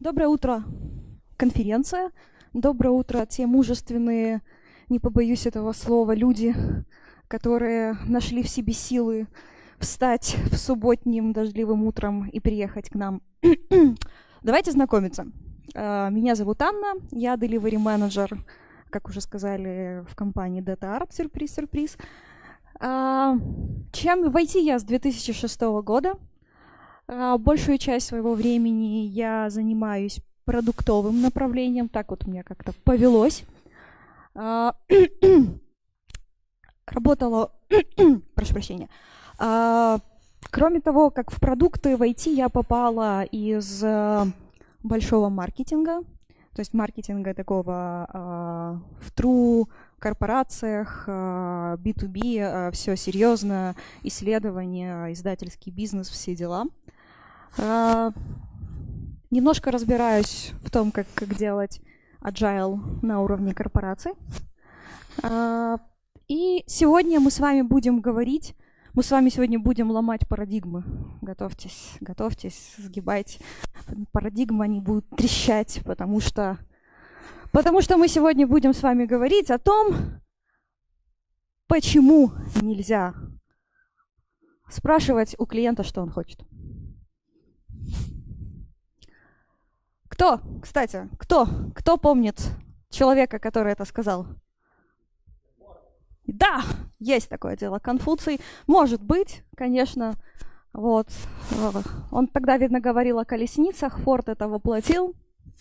Доброе утро, конференция. Доброе утро, те мужественные, не побоюсь этого слова, люди, которые нашли в себе силы встать в субботним дождливым утром и приехать к нам. Давайте знакомиться. Меня зовут Анна, я delivery manager, как уже сказали, в компании DataArt, сюрприз-сюрприз. Чем в IT я с 2006 года. Большую часть своего времени я занимаюсь продуктовым направлением, так вот у меня как-то повелось. Работала, прошу прощения. Кроме того, как в продукты, в IT я попала из большого маркетинга, то есть маркетинга такого в true корпорациях, B2B, все серьезно, исследования, издательский бизнес, все дела. Немножко разбираюсь в том, как делать agile на уровне корпораций. И сегодня мы с вами будем говорить, мы с вами сегодня будем ломать парадигмы. Готовьтесь, готовьтесь, сгибайте. Парадигмы, они будут трещать, потому что мы сегодня будем с вами говорить о том, почему нельзя спрашивать у клиента, что он хочет. Кто помнит человека, который это сказал? Да, есть такое дело. Конфуций, может быть, конечно. Вот. Он тогда, видно, говорил о колесницах, Форд это воплотил.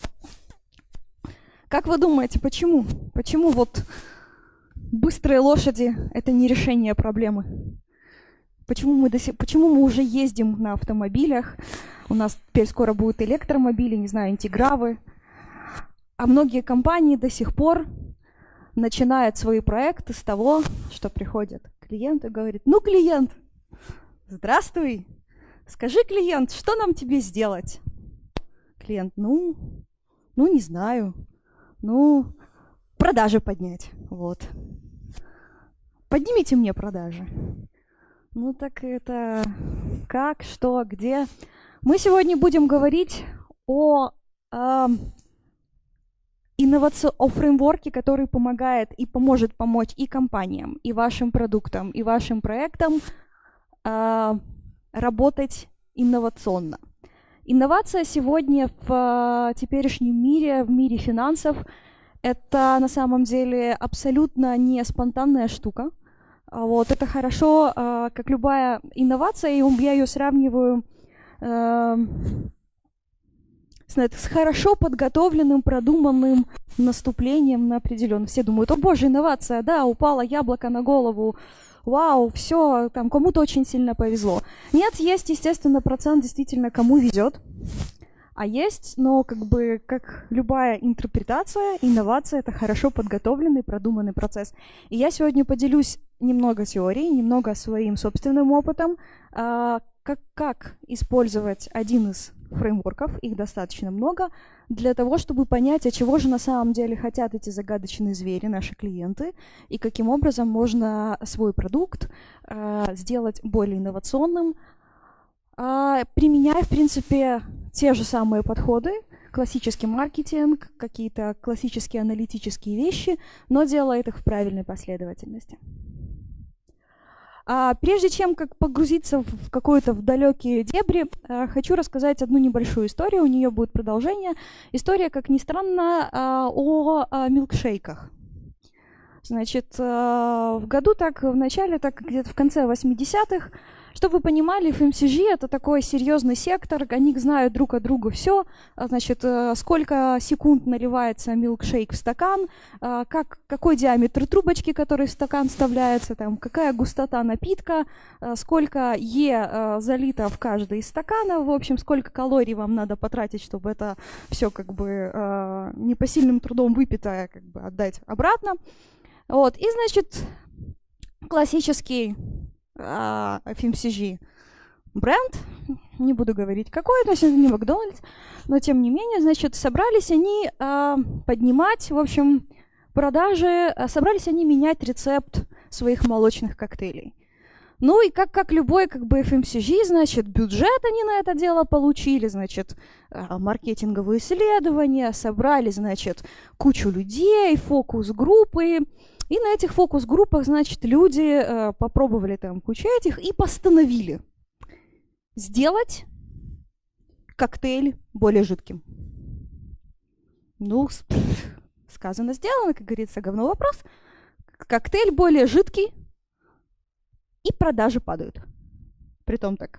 Как вы думаете, почему? Почему вот быстрые лошади — это не решение проблемы? Почему мы уже ездим на автомобилях? У нас теперь скоро будут электромобили, не знаю, интегравы. А многие компании до сих пор начинают свои проекты с того, что приходит клиент и говорит: ну, клиент, здравствуй, скажи, клиент, что нам тебе сделать? Клиент: ну, не знаю, продажи поднять, вот. Поднимите мне продажи. Ну так это как, что, где? Мы сегодня будем говорить о фреймворке, который помогает и поможет помочь и компаниям, и вашим продуктам, и вашим проектам работать инновационно. Инновация сегодня в теперешнем мире, в мире финансов, это на самом деле абсолютно не спонтанная штука. Вот, это хорошо, как любая инновация, и я ее сравниваю с хорошо подготовленным, продуманным наступлением на определенный. Все думают: о боже, инновация, да, упало яблоко на голову, вау, все, там кому-то очень сильно повезло. Нет, есть, естественно, процент действительно кому везет, а есть, но как любая интерпретация, инновация — это хорошо подготовленный, продуманный процесс. И я сегодня поделюсь немного теорией, немного своим собственным опытом, как использовать один из фреймворков, их достаточно много, для того, чтобы понять, а чего же на самом деле хотят эти загадочные звери, наши клиенты, и каким образом можно свой продукт сделать более инновационным, применяя, в принципе, те же самые подходы, классический маркетинг, какие-то классические аналитические вещи, но делает их в правильной последовательности. Прежде чем погрузиться в какое-то далекие дебри, хочу рассказать одну небольшую историю, у нее будет продолжение. История, как ни странно, о милкшейках. Значит, в году так, в начале, так где-то в конце 80-х, чтобы вы понимали, FMCG — это такой серьезный сектор, они знают друг от друга все, значит, сколько секунд наливается милкшейк в стакан, какой диаметр трубочки, который в стакан вставляется, там, какая густота напитка, сколько залито в каждый из стаканов, в общем, сколько калорий вам надо потратить, чтобы это все непосильным трудом выпитое отдать обратно. Вот, и, значит, классический FMCG бренд, не буду говорить какой, то есть это не Макдональдс, но тем не менее, значит, собрались они поднимать, в общем, продажи, собрались они менять рецепт своих молочных коктейлей. Ну и как любой как бы FMCG, значит, бюджет они на это дело получили, значит, маркетинговые исследования, собрали, значит, кучу людей, фокус-группы. И на этих фокус-группах, значит, люди попробовали там кучу этих и постановили сделать коктейль более жидким. Ну, сказано, сделано, как говорится, говно вопрос. Коктейль более жидкий, и продажи падают. Притом так.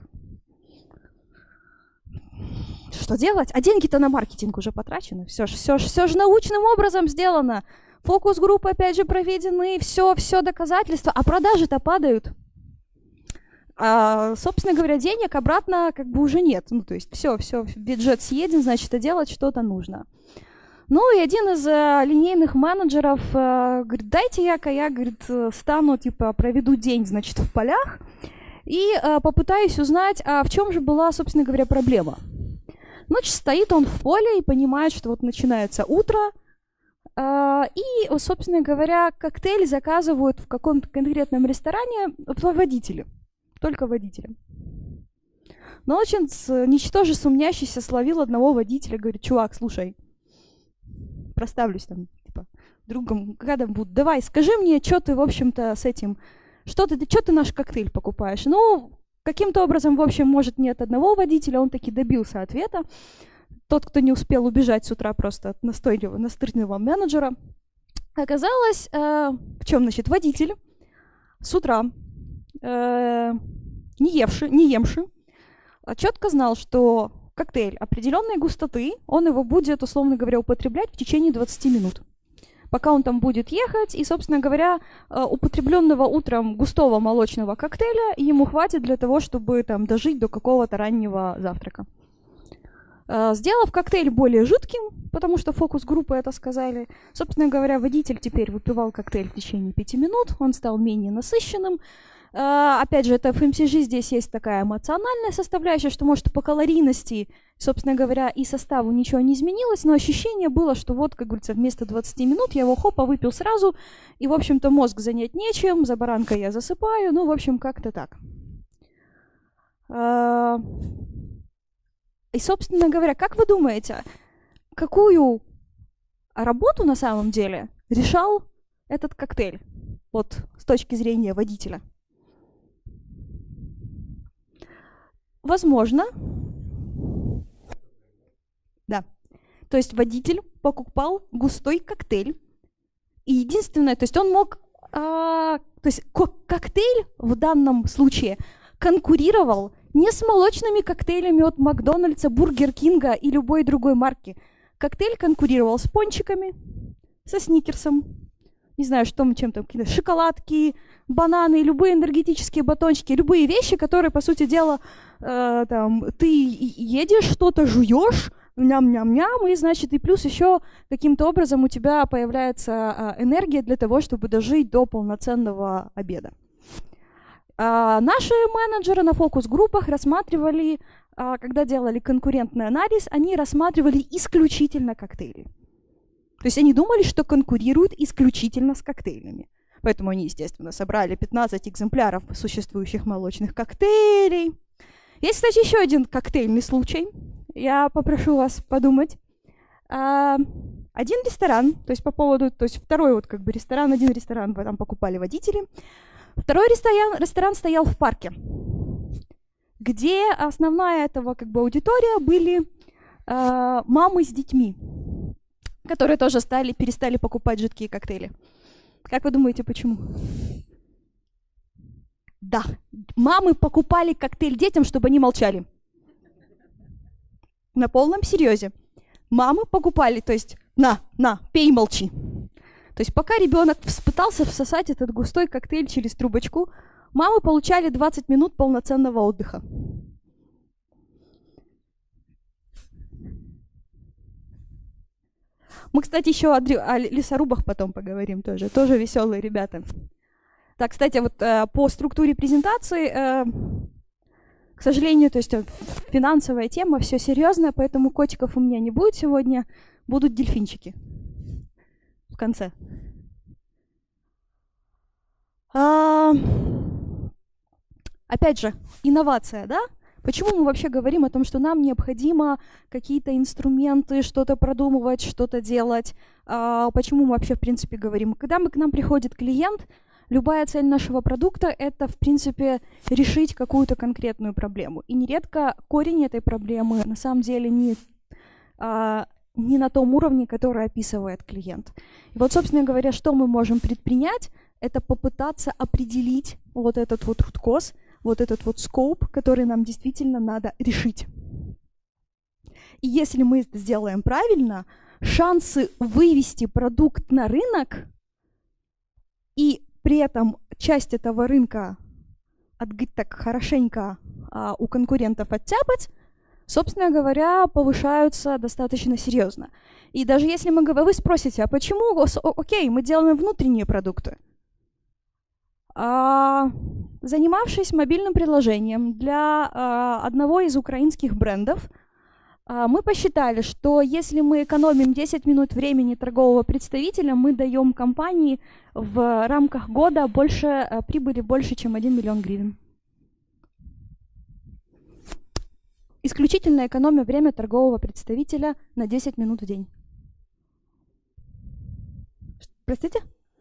Что делать? А деньги-то на маркетинг уже потрачены. Все ж научным образом сделано. Фокус-группы, опять же, проведены, все доказательства, а продажи-то падают. Собственно говоря, денег обратно как бы уже нет. Ну, то есть все, бюджет съеден, значит, и делать что-то нужно. Ну и один из линейных менеджеров говорит, дайте-ка я, говорит, стану, типа, проведу день, значит, в полях и попытаюсь узнать, а в чем же была, собственно говоря, проблема. Значит, стоит он в поле и понимает, что вот начинается утро, и, собственно говоря, коктейль заказывают в каком-то конкретном ресторане водители, только водители. Но очень ничтоже сумнящийся словил одного водителя, говорит, чувак, слушай, проставлюсь там, типа, другом, когда будут, давай, скажи мне, что ты, в общем-то, с этим, что ты наш коктейль покупаешь? Ну, каким-то образом, в общем, может, нет одного водителя, он таки добился ответа. Тот, кто не успел убежать с утра просто от настырного менеджера. Оказалось, в чем, значит, водитель с утра, не емши, четко знал, что коктейль определенной густоты, он его будет, условно говоря, употреблять в течение 20 минут. Пока он там будет ехать, и, собственно говоря, употребленного утром густого молочного коктейля ему хватит для того, чтобы там дожить до какого-то раннего завтрака. Сделав коктейль более жидким, потому что фокус-группы это сказали, собственно говоря, водитель теперь выпивал коктейль в течение 5 минут, он стал менее насыщенным. Опять же, это в FMCG здесь есть такая эмоциональная составляющая, что, может, по калорийности, собственно говоря, и составу ничего не изменилось, но ощущение было, что вот, как говорится, вместо 20 минут я его хопа выпил сразу, и, в общем-то, мозг занять нечем, за баранкой я засыпаю, ну, в общем, как-то так. И, собственно говоря, как вы думаете, какую работу на самом деле решал этот коктейль, вот с точки зрения водителя? Возможно. Да. То есть водитель покупал густой коктейль. И единственное, то есть он мог... то есть коктейль в данном случае конкурировал не с молочными коктейлями от Макдональдса, Бургер Кинга и любой другой марки. Коктейль конкурировал с пончиками, со сникерсом, не знаю, чем там, какие-то шоколадки, бананы, любые энергетические батончики, любые вещи, которые, по сути дела, там, ты едешь, что-то жуешь, ням-ням-ням, и, значит, и плюс еще каким-то образом у тебя появляется энергия для того, чтобы дожить до полноценного обеда. Наши менеджеры на фокус-группах рассматривали, когда делали конкурентный анализ, они рассматривали исключительно коктейли. То есть они думали, что конкурируют исключительно с коктейлями. Поэтому они, естественно, собрали 15 экземпляров существующих молочных коктейлей. Есть, кстати, еще один коктейльный случай. Я попрошу вас подумать. Один ресторан, то есть по поводу, то есть второй вот как бы ресторан, один ресторан там покупали водители. Второй ресторан стоял в парке, где основная этого как бы аудитория были мамы с детьми, которые тоже перестали покупать жидкие коктейли. Как вы думаете, почему? Да, мамы покупали коктейль детям, чтобы они молчали. На полном серьезе. Мамы покупали, то есть на, пей, молчи. То есть пока ребенок пытался всосать этот густой коктейль через трубочку, мамы получали 20 минут полноценного отдыха. Мы, кстати, еще о лесорубах потом поговорим тоже. Тоже веселые ребята. Так, кстати, вот по структуре презентации, к сожалению, то есть финансовая тема, все серьезно, поэтому котиков у меня не будет сегодня, будут дельфинчики в конце. Опять же, инновация, да? Почему мы вообще говорим о том, что нам необходимо какие-то инструменты, что-то продумывать, что-то делать? Почему мы вообще, в принципе, говорим? Когда к нам приходит клиент, любая цель нашего продукта — это, в принципе, решить какую-то конкретную проблему. И нередко корень этой проблемы на самом деле не на том уровне, который описывает клиент. И вот, собственно говоря, что мы можем предпринять, это попытаться определить вот этот вот root cause, вот этот вот scope, который нам действительно надо решить. И если мы это сделаем правильно, шансы вывести продукт на рынок и при этом часть этого рынка, так хорошенько у конкурентов оттяпать, собственно говоря, повышаются достаточно серьезно. И даже если вы спросите, а почему, окей, мы делаем внутренние продукты, занимавшись мобильным приложением для одного из украинских брендов, мы посчитали, что если мы экономим 10 минут времени торгового представителя, мы даем компании в рамках года прибыли больше, чем 1 миллион гривен. Исключительно экономия время торгового представителя на 10 минут в день. Простите?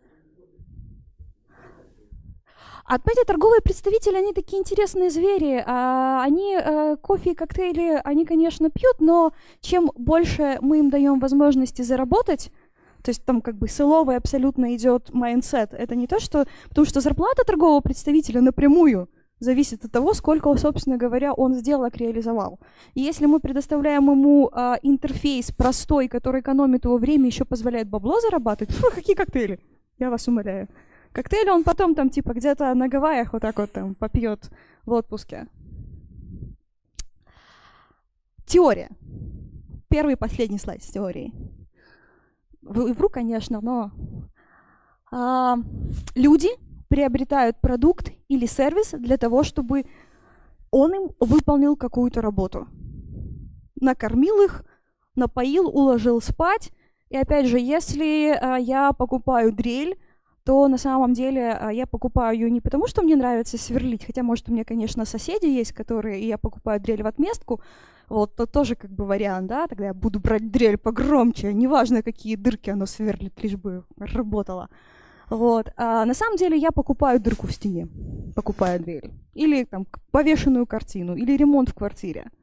Понимаете, торговые представители, они такие интересные звери. Они кофе и коктейли, они, конечно, пьют, но чем больше мы им даем возможности заработать, то есть там как бы силовый абсолютно идет майндсет. Это не то, что... Потому что зарплата торгового представителя напрямую зависит от того, сколько, собственно говоря, он сделок реализовал. И если мы предоставляем ему интерфейс простой, который экономит его время, еще позволяет бабло зарабатывать, какие коктейли? Я вас умоляю. Коктейли он потом там типа где-то на Гавайях вот так вот там попьет в отпуске. Теория. Первый и последний слайд с теорией. Вру, конечно, но люди приобретают продукт или сервис для того, чтобы он им выполнил какую-то работу. Накормил их, напоил, уложил спать. И опять же, если я покупаю дрель, то на самом деле я покупаю ее не потому, что мне нравится сверлить, хотя, может, у меня, конечно, соседи есть, и я покупаю дрель в отместку, вот, то тоже как бы вариант, да, тогда я буду брать дрель погромче, неважно, какие дырки оно сверлит, лишь бы работало. Вот. На самом деле я покупаю дырку в стене, покупаю дрель, или там повешенную картину, или ремонт в квартире.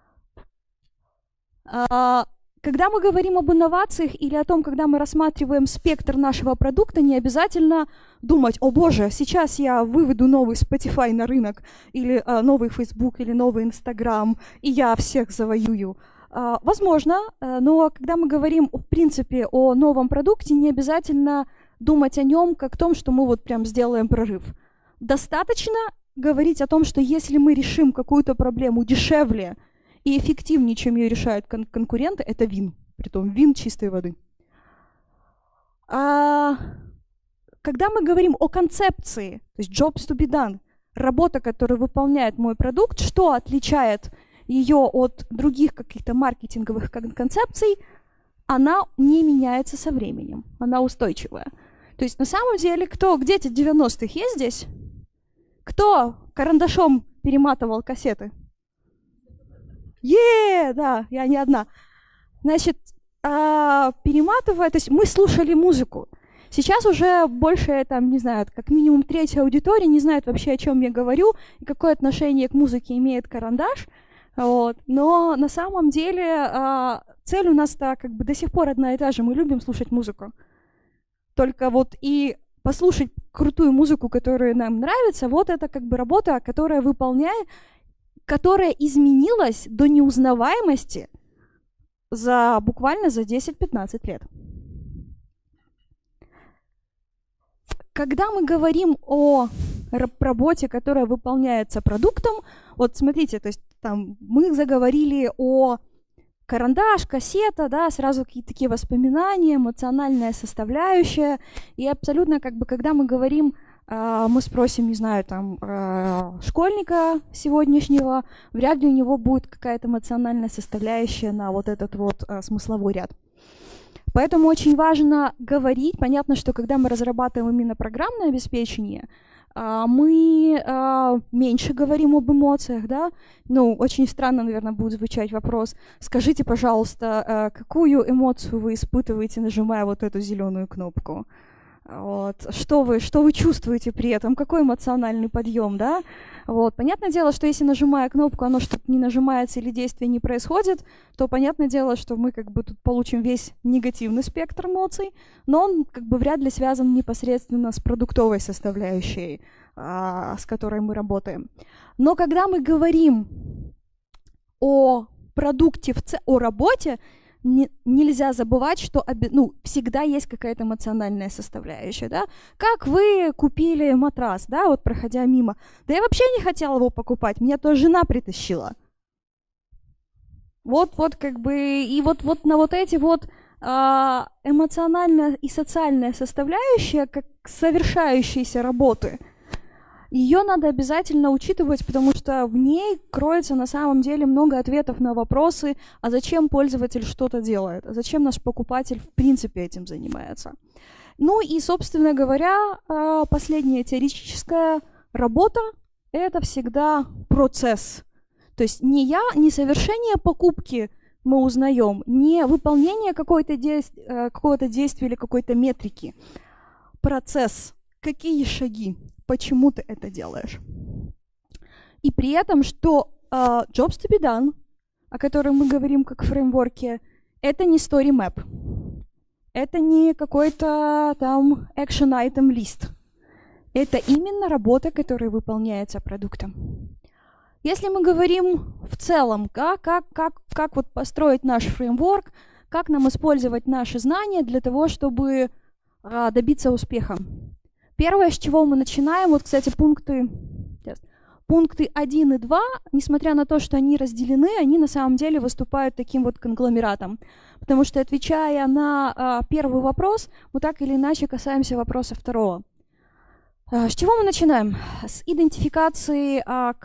Когда мы говорим об инновациях или о том, когда мы рассматриваем спектр нашего продукта, не обязательно думать: о боже, сейчас я выведу новый Spotify на рынок, или новый Facebook, или новый Instagram, и я всех завоюю. Возможно, но когда мы говорим, в принципе, о новом продукте, не обязательно думать о нем как о том, что мы вот прям сделаем прорыв. Достаточно говорить о том, что если мы решим какую-то проблему дешевле и эффективнее, чем ее решают конкуренты, это вин. Притом вин чистой воды. Когда мы говорим о концепции, то есть jobs to be done, работа, которую выполняет мой продукт, что отличает ее от других каких-то маркетинговых концепций, она не меняется со временем, она устойчивая. То есть на самом деле, где эти 90-х есть здесь? Кто карандашом перематывал кассеты? Да, я не одна. Значит, перематывая, то есть мы слушали музыку. Сейчас уже больше, там, не знаю, как минимум треть аудитории не знает вообще, о чем я говорю, и какое отношение к музыке имеет карандаш. Вот. Но на самом деле цель у нас-то как бы до сих пор одна и та же. Мы любим слушать музыку. Только вот и послушать крутую музыку, которая нам нравится, вот это как бы работа, которая изменилась до неузнаваемости буквально за 10-15 лет. Когда мы говорим о работе, которая выполняется продуктом, вот смотрите, то есть там мы заговорили о карандаш, кассета, да, сразу какие-то такие воспоминания, эмоциональная составляющая, и абсолютно как бы, когда мы говорим, мы спросим, не знаю, там, школьника сегодняшнего, вряд ли у него будет какая-то эмоциональная составляющая на вот этот вот смысловой ряд. Поэтому очень важно говорить. Понятно, что когда мы разрабатываем именно программное обеспечение, Мы меньше говорим об эмоциях, да? Ну, очень странно, наверное, будет звучать вопрос. Скажите, пожалуйста, какую эмоцию вы испытываете, нажимая вот эту зеленую кнопку? Вот. Что вы чувствуете при этом? Какой эмоциональный подъем, да? Вот. Понятное дело, что если нажимая кнопку, оно что-то не нажимается или действие не происходит, то понятное дело, что мы как бы тут получим весь негативный спектр эмоций, но он как бы вряд ли связан непосредственно с продуктовой составляющей, с которой мы работаем. Но когда мы говорим о продукте, о работе, нельзя забывать, что всегда есть какая-то эмоциональная составляющая, да? Как вы купили матрас, да, вот проходя мимо. Да я вообще не хотела его покупать, меня тоже жена притащила. Вот как бы, и вот на вот эти вот эмоциональная и социальная составляющая, как совершающиеся работы, ее надо обязательно учитывать, потому что в ней кроется на самом деле много ответов на вопросы, а зачем пользователь что-то делает, а зачем наш покупатель в принципе этим занимается. Ну и, собственно говоря, последняя теоретическая работа — это всегда процесс. То есть не совершение покупки мы узнаем, не выполнение какого-то действия или какой-то метрики. Процесс. Какие шаги? Почему ты это делаешь? И при этом, что jobs to be done, о котором мы говорим как фреймворке, это не story map, это не какой-то там action item лист. Это именно работа, которая выполняется продуктом. Если мы говорим в целом, как вот построить наш фреймворк, как нам использовать наши знания для того, чтобы добиться успеха. Первое, с чего мы начинаем, вот, кстати, пункты 1 и 2, несмотря на то, что они разделены, они на самом деле выступают таким вот конгломератом. Потому что, отвечая на первый вопрос, мы так или иначе касаемся вопроса второго. С чего мы начинаем? С идентификации,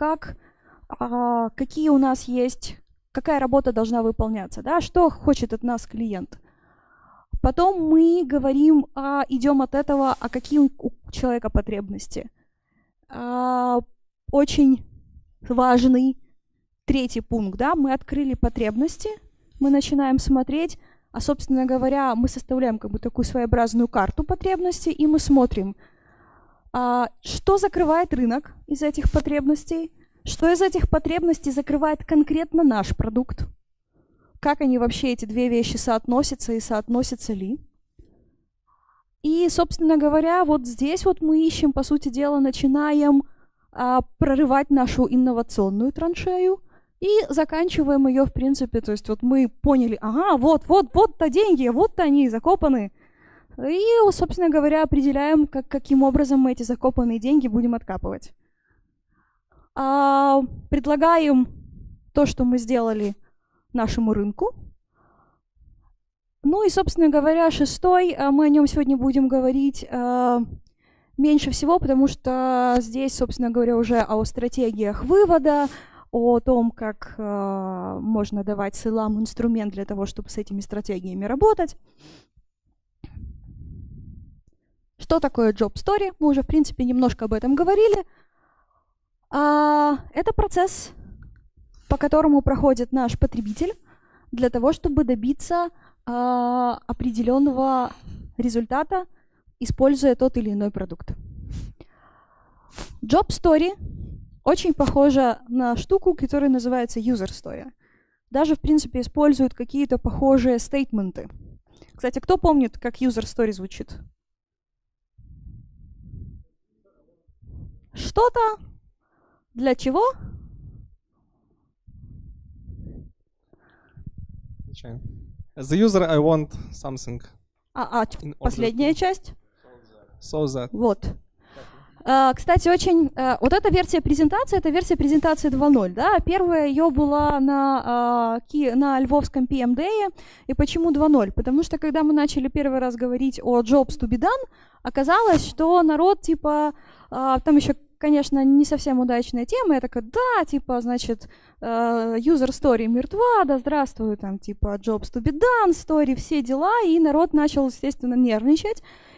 какие у нас есть, какая работа должна выполняться, да, что хочет от нас клиент. Потом мы говорим, идем от этого, какие у человека потребности. Очень важный третий пункт, да, мы открыли потребности, мы начинаем смотреть, собственно говоря, мы составляем как бы такую своеобразную карту потребностей, и мы смотрим, что закрывает рынок из этих потребностей, что из этих потребностей закрывает конкретно наш продукт, как они вообще, эти две вещи, соотносятся и соотносятся ли. И, собственно говоря, вот здесь вот мы ищем, по сути дела, начинаем прорывать нашу инновационную траншею и заканчиваем ее, в принципе, то есть вот мы поняли, вот-то деньги, вот-то они закопаны. И, собственно говоря, определяем, каким образом мы эти закопанные деньги будем откапывать. Предлагаем то, что мы сделали нашему рынку. Ну и, собственно говоря, шестой, мы о нем сегодня будем говорить меньше всего, потому что здесь, собственно говоря, уже о стратегиях вывода, о том, как можно давать селам инструмент для того, чтобы с этими стратегиями работать. Что такое Job Story? Мы уже, в принципе, немножко об этом говорили. Это процесс, по которому проходит наш потребитель для того, чтобы добиться определенного результата, используя тот или иной продукт. Job Story очень похожа на штуку, которая называется User Story. Даже, в принципе, используют какие-то похожие стейтменты. Кстати, кто помнит, как User Story звучит? Что-то для чего? As a user, I want something. Последняя часть? So that. Вот. Кстати, вот эта версия презентации, это версия презентации 2.0, да? Первая ее была на львовском PM Day. И почему 2.0? Потому что, когда мы начали первый раз говорить о jobs to be done, оказалось, что народ, типа, там еще, конечно, не совсем удачная тема, я такая, да, типа, значит, user story мертва, да здравствует, там, типа, jobs to be done, story, все дела, и народ начал, естественно, нервничать.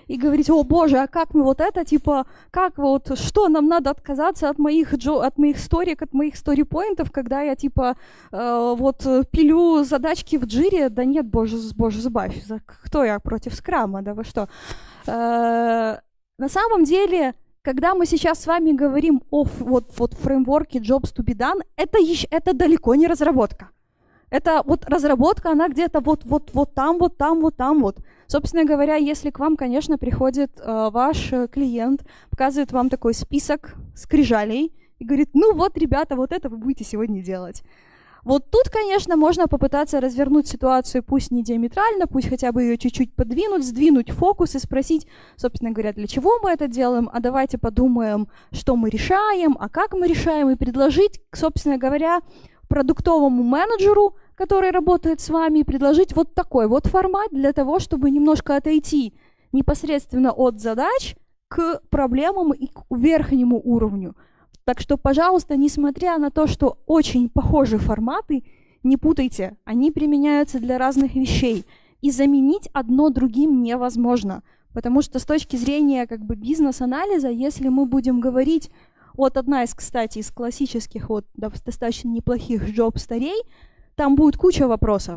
и говорить: о боже, а как мы вот это, типа, как вот, что нам надо отказаться от моих сторик, от моих сторипоинтов, когда я, типа, вот пилю задачки в джире? Да нет, боже забавь, кто я против скрама, да вы что? На самом деле, когда мы сейчас с вами говорим о вот фреймворке Jobs to be done, это далеко не разработка. Это вот разработка, она где-то вот там. Собственно говоря, если к вам, конечно, приходит ваш клиент, показывает вам такой список скрижалей и говорит: ну вот, ребята, вот это вы будете сегодня делать. Вот тут, конечно, можно попытаться развернуть ситуацию, пусть не диаметрально, пусть хотя бы ее чуть-чуть подвинуть, сдвинуть фокус и спросить, собственно говоря, для чего мы это делаем, а давайте подумаем, что мы решаем, а как мы решаем, и предложить, собственно говоря, продуктовому менеджеру, который работает с вами, предложить вот такой вот формат для того, чтобы немножко отойти непосредственно от задач к проблемам и к верхнему уровню. Так что, пожалуйста, несмотря на то, что очень похожи форматы, не путайте, они применяются для разных вещей, и заменить одно другим невозможно, потому что с точки зрения как бы бизнес-анализа, если мы будем говорить, вот одна из, кстати, из классических, вот достаточно неплохих job-старей, там будет куча вопросов.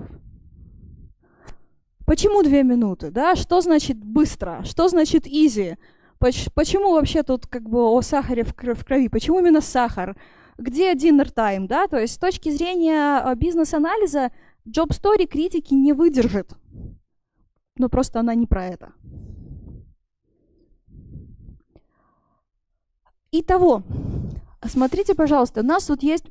Почему 2 минуты? Да? Что значит быстро? Что значит easy? Почему вообще тут как бы о сахаре в крови? Почему именно сахар? Где dinner time? Да? То есть с точки зрения бизнес-анализа job story критики не выдержит. Но просто она не про это. Итого, смотрите, пожалуйста, у нас тут есть...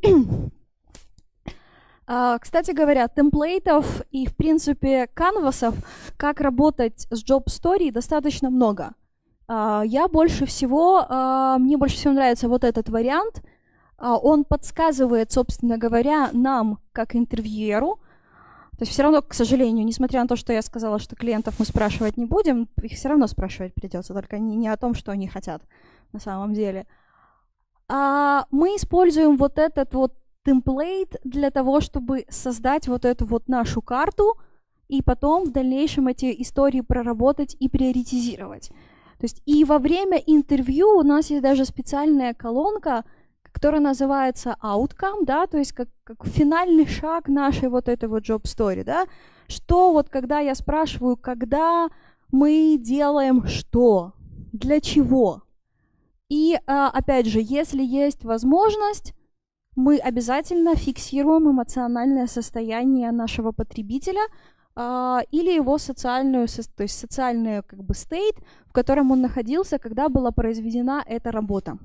Кстати говоря, темплейтов и, в принципе, канвасов, как работать с Job Story, достаточно много. Мне больше всего нравится вот этот вариант. Он подсказывает, собственно говоря, нам, как интервьюеру. То есть все равно, к сожалению, несмотря на то, что я сказала, что клиентов мы спрашивать не будем, их все равно спрашивать придется, только не о том, что они хотят на самом деле. Мы используем вот этот вот темплейт для того, чтобы создать вот эту вот нашу карту и потом в дальнейшем эти истории проработать и приоритизировать. То есть и во время интервью у нас есть даже специальная колонка, которая называется outcome, да, то есть как финальный шаг нашей вот этой вот job story, да, что вот когда я спрашиваю, когда мы делаем что, для чего. И опять же, если есть возможность, мы обязательно фиксируем эмоциональное состояние нашего потребителя или его социальную, то есть социальный как бы state, в котором он находился, когда была произведена эта работа.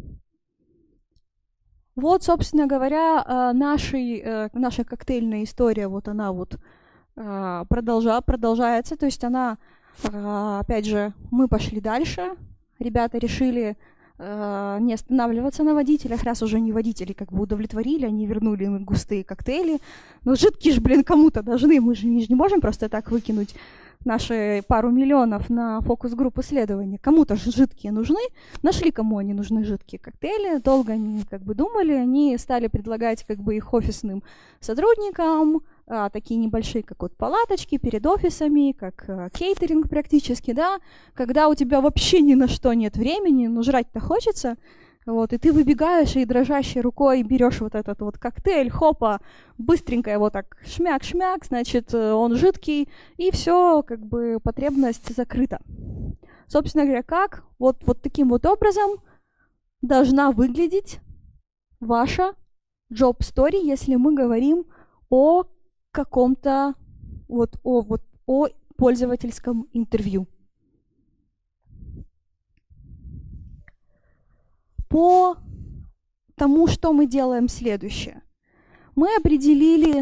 Вот, собственно говоря, наша коктейльная история, вот она вот продолжается, то есть она, опять же, мы пошли дальше, ребята решили не останавливаться на водителях, раз уже не водители как бы удовлетворили, они вернули им густые коктейли. Но жидкие же, блин, кому-то должны, мы же не можем просто так выкинуть наши пару миллионов на фокус-групп исследования. Кому-то же жидкие нужны. Нашли, кому они нужны, жидкие коктейли. Долго они как бы думали, они стали предлагать как бы их офисным сотрудникам, такие небольшие, как вот палаточки перед офисами, как кейтеринг практически, да, когда у тебя вообще ни на что нет времени, но жрать-то хочется, вот, и ты выбегаешь и дрожащей рукой берешь вот этот вот коктейль, хопа, быстренько его так шмяк-шмяк, значит, он жидкий, и все, как бы потребность закрыта. Собственно говоря, как вот таким вот образом должна выглядеть ваша job story, если мы говорим о каком-то о пользовательском интервью. По тому, что мы делаем следующее. Мы определили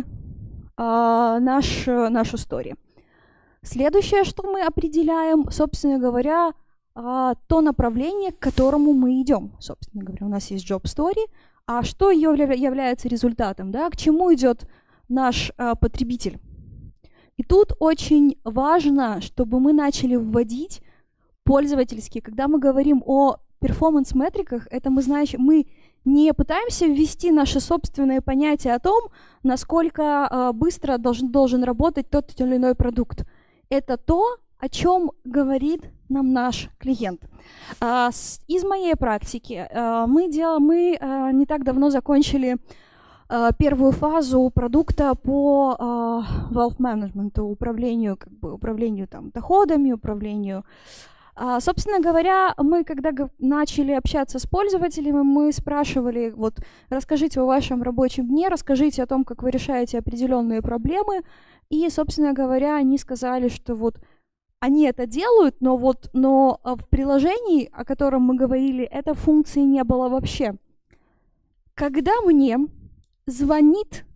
нашу story. Следующее, что мы определяем, собственно говоря, то направление, к которому мы идем. Собственно говоря, у нас есть job story, а что является результатом, да, к чему идет наш потребитель. И тут очень важно, чтобы мы начали вводить пользовательские. Когда мы говорим о перформанс-метриках, это мы не пытаемся ввести наше собственное понятие о том, насколько быстро должен работать тот или иной продукт. Это то, о чем говорит нам наш клиент. Из моей практики мы не так давно закончили первую фазу продукта по wealth management, управлению там, доходами, управлению. Собственно говоря, мы, когда начали общаться с пользователями, мы спрашивали, вот, расскажите о вашем рабочем дне, расскажите о том, как вы решаете определенные проблемы. И, собственно говоря, они сказали, что вот они это делают, но в приложении, о котором мы говорили, этой функции не было вообще. Когда мне звонит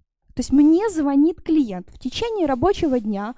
клиент в течение рабочего дня,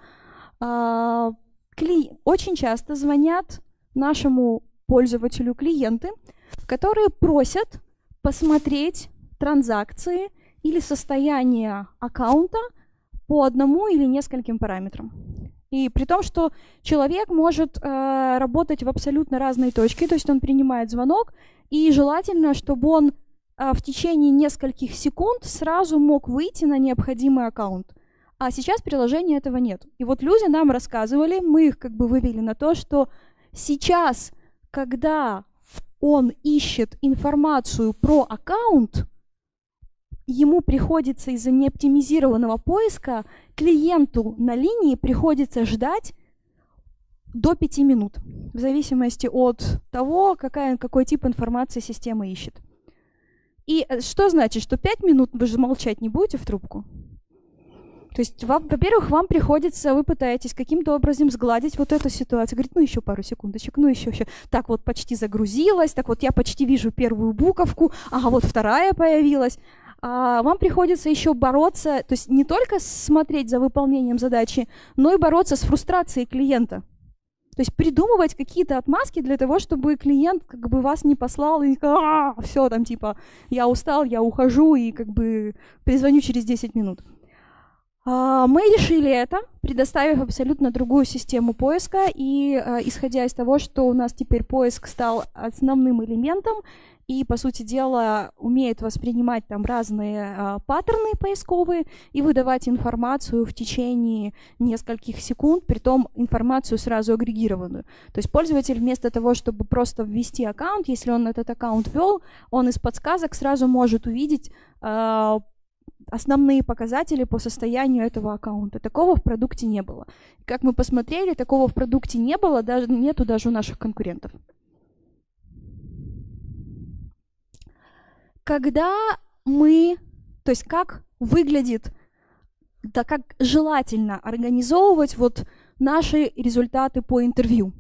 очень часто звонят нашему пользователю клиенты, которые просят посмотреть транзакции или состояние аккаунта по одному или нескольким параметрам. И при том, что человек может работать в абсолютно разной точке, то есть он принимает звонок, и желательно, чтобы он в течение нескольких секунд сразу мог выйти на необходимый аккаунт. А сейчас приложения этого нет. И вот люди нам рассказывали, мы их как бы вывели на то, что сейчас, когда он ищет информацию про аккаунт, ему приходится из-за неоптимизированного поиска, клиенту на линии приходится ждать до 5 минут, в зависимости от того, какой тип информации система ищет. И что значит, что 5 минут вы же молчать не будете в трубку? То есть, во-первых, вам приходится, вы пытаетесь каким-то образом сгладить вот эту ситуацию. Говорит, ну еще пару секундочек, ну еще. Так вот почти загрузилась, так вот я почти вижу первую буковку, ага, вот вторая появилась. Вам приходится еще бороться, то есть не только смотреть за выполнением задачи, но и бороться с фрустрацией клиента. То есть придумывать какие-то отмазки для того, чтобы клиент как бы вас не послал и сказал, все, там типа, я устал, я ухожу и как бы перезвоню через 10 минут. Мы решили это, предоставив абсолютно другую систему поиска, и исходя из того, что у нас теперь поиск стал основным элементом, и, по сути дела, умеет воспринимать там разные паттерны поисковые и выдавать информацию в течение нескольких секунд, притом информацию сразу агрегированную. То есть пользователь вместо того, чтобы просто ввести аккаунт, если он этот аккаунт ввел, он из подсказок сразу может увидеть основные показатели по состоянию этого аккаунта. Такого в продукте не было. Как мы посмотрели, такого в продукте не было, нету даже у наших конкурентов. То есть как выглядит, да, как желательно организовывать вот наши результаты по интервью.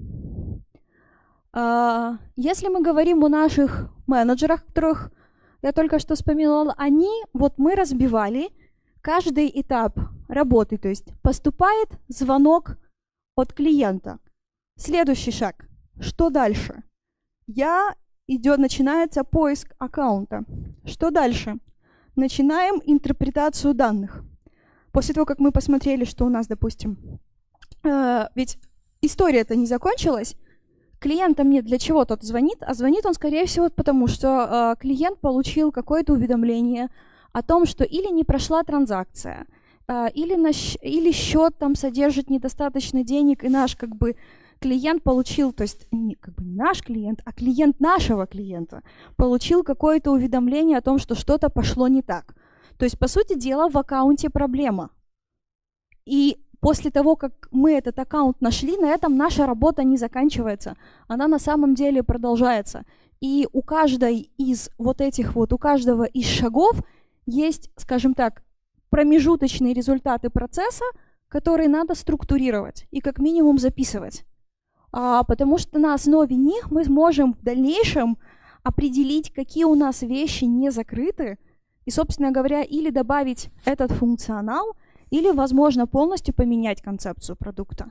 Если мы говорим о наших менеджерах, которых я только что вспоминала, мы разбивали каждый этап работы, то есть поступает звонок от клиента. Следующий шаг. Что дальше? Начинается поиск аккаунта. Что дальше? Начинаем интерпретацию данных. После того, как мы посмотрели, что у нас, допустим, ведь история-то не закончилась, клиент мне для чего тот звонит, а звонит он, скорее всего, потому что клиент получил какое-то уведомление о том, что или не прошла транзакция, или счет там содержит недостаточно денег, и наш как бы клиент получил, то есть не наш клиент, а клиент нашего клиента получил какое-то уведомление о том, что что-то пошло не так. То есть, по сути дела, в аккаунте проблема. И после того, как мы этот аккаунт нашли, на этом наша работа не заканчивается. Она на самом деле продолжается. И у каждого из шагов есть, скажем так, промежуточные результаты процесса, которые надо структурировать и как минимум записывать. Потому что на основе них мы сможем в дальнейшем определить, какие у нас вещи не закрыты, и, собственно говоря, или добавить этот функционал, или, возможно, полностью поменять концепцию продукта.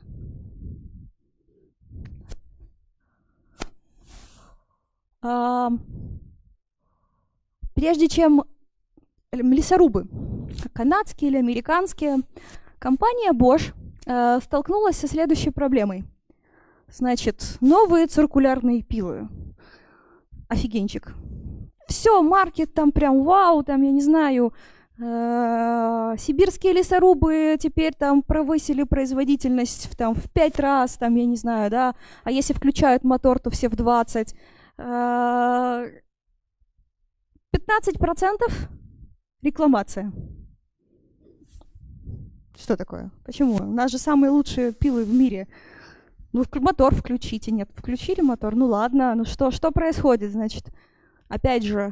Прежде чем лесорубы, канадские или американские, компания Bosch столкнулась со следующей проблемой. Значит, новые циркулярные пилы. Офигенчик. Все, маркет там прям вау, там, я не знаю, Сибирские лесорубы теперь там повысили производительность в 5 раз, там, я не знаю, да, а если включают мотор, то все в 20. 15% рекламация. Что такое? Почему? У нас же самые лучшие пилы в мире. Ну, мотор включите. Нет, включили мотор. Ну ладно, ну что происходит, значит? Опять же,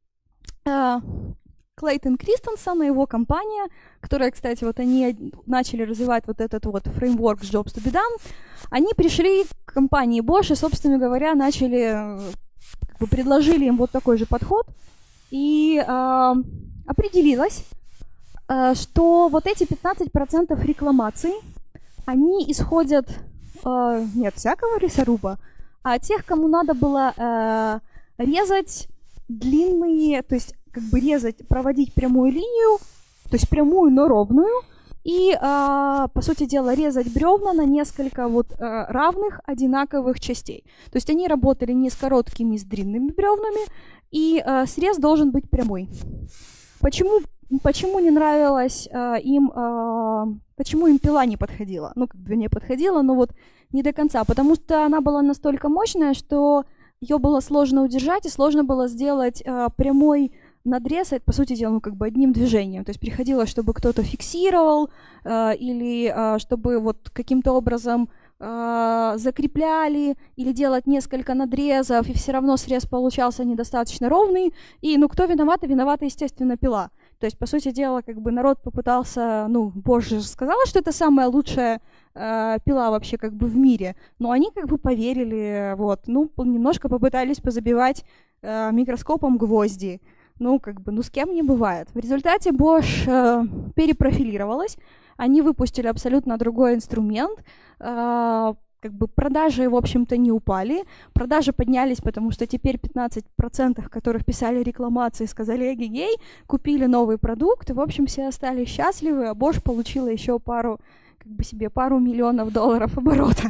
Клейтон Кристенсен и его компания, которая, кстати, вот они начали развивать вот этот вот фреймворк Jobs to be done, они пришли к компании Bosch и, собственно говоря, предложили им вот такой же подход, и определилось, что вот эти 15% рекламаций, они исходят не от всякого лесоруба, а от тех, кому надо было резать длинные, то есть проводить прямую линию, то есть прямую, но ровную, и, по сути дела, резать бревна на несколько равных, одинаковых частей. То есть они работали не с короткими, с длинными бревнами, и срез должен быть прямой. Почему не нравилось им, почему им пила не подходила? Ну, не подходила, но вот не до конца, потому что она была настолько мощная, что ее было сложно удержать, и сложно было сделать прямой надрез, по сути дела, одним движением. То есть приходилось, чтобы кто-то фиксировал, или чтобы вот каким-то образом закрепляли, или делать несколько надрезов, и все равно срез получался недостаточно ровный. И, кто виновата? Виновата, естественно, пила. То есть, по сути дела, народ попытался, Bosch же сказала, что это самая лучшая пила вообще в мире, но они поверили, немножко попытались позабивать микроскопом гвозди. С кем не бывает. В результате Bosch перепрофилировалась, они выпустили абсолютно другой инструмент, продажи, в общем-то, не упали, продажи поднялись, потому что теперь 15%, которых писали рекламации, сказали эгегей, купили новый продукт, и, в общем, все остались счастливы, а Bosch получила еще пару миллионов долларов оборота.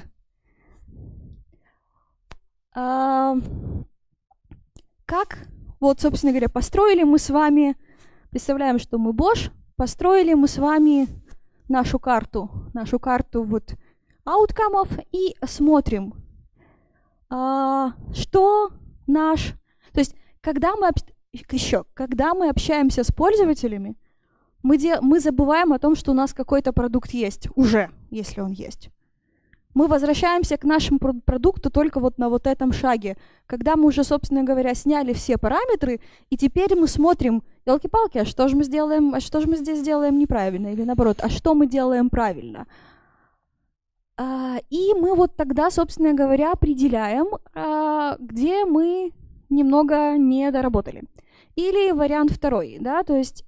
Вот, собственно говоря, построили мы с вами, представляем, что мы Bosch, построили мы с вами нашу карту ауткамов и смотрим, что то есть, когда мы общаемся с пользователями, мы забываем о том, что у нас какой-то продукт есть уже, если он есть. Мы возвращаемся к нашему продукту только на этом шаге, когда мы уже, собственно говоря, сняли все параметры, и теперь мы смотрим, елки-палки, а что же мы здесь делаем неправильно, или наоборот, а что мы делаем правильно. И мы тогда, собственно говоря, определяем, где мы немного не доработали. Или вариант второй, да, то есть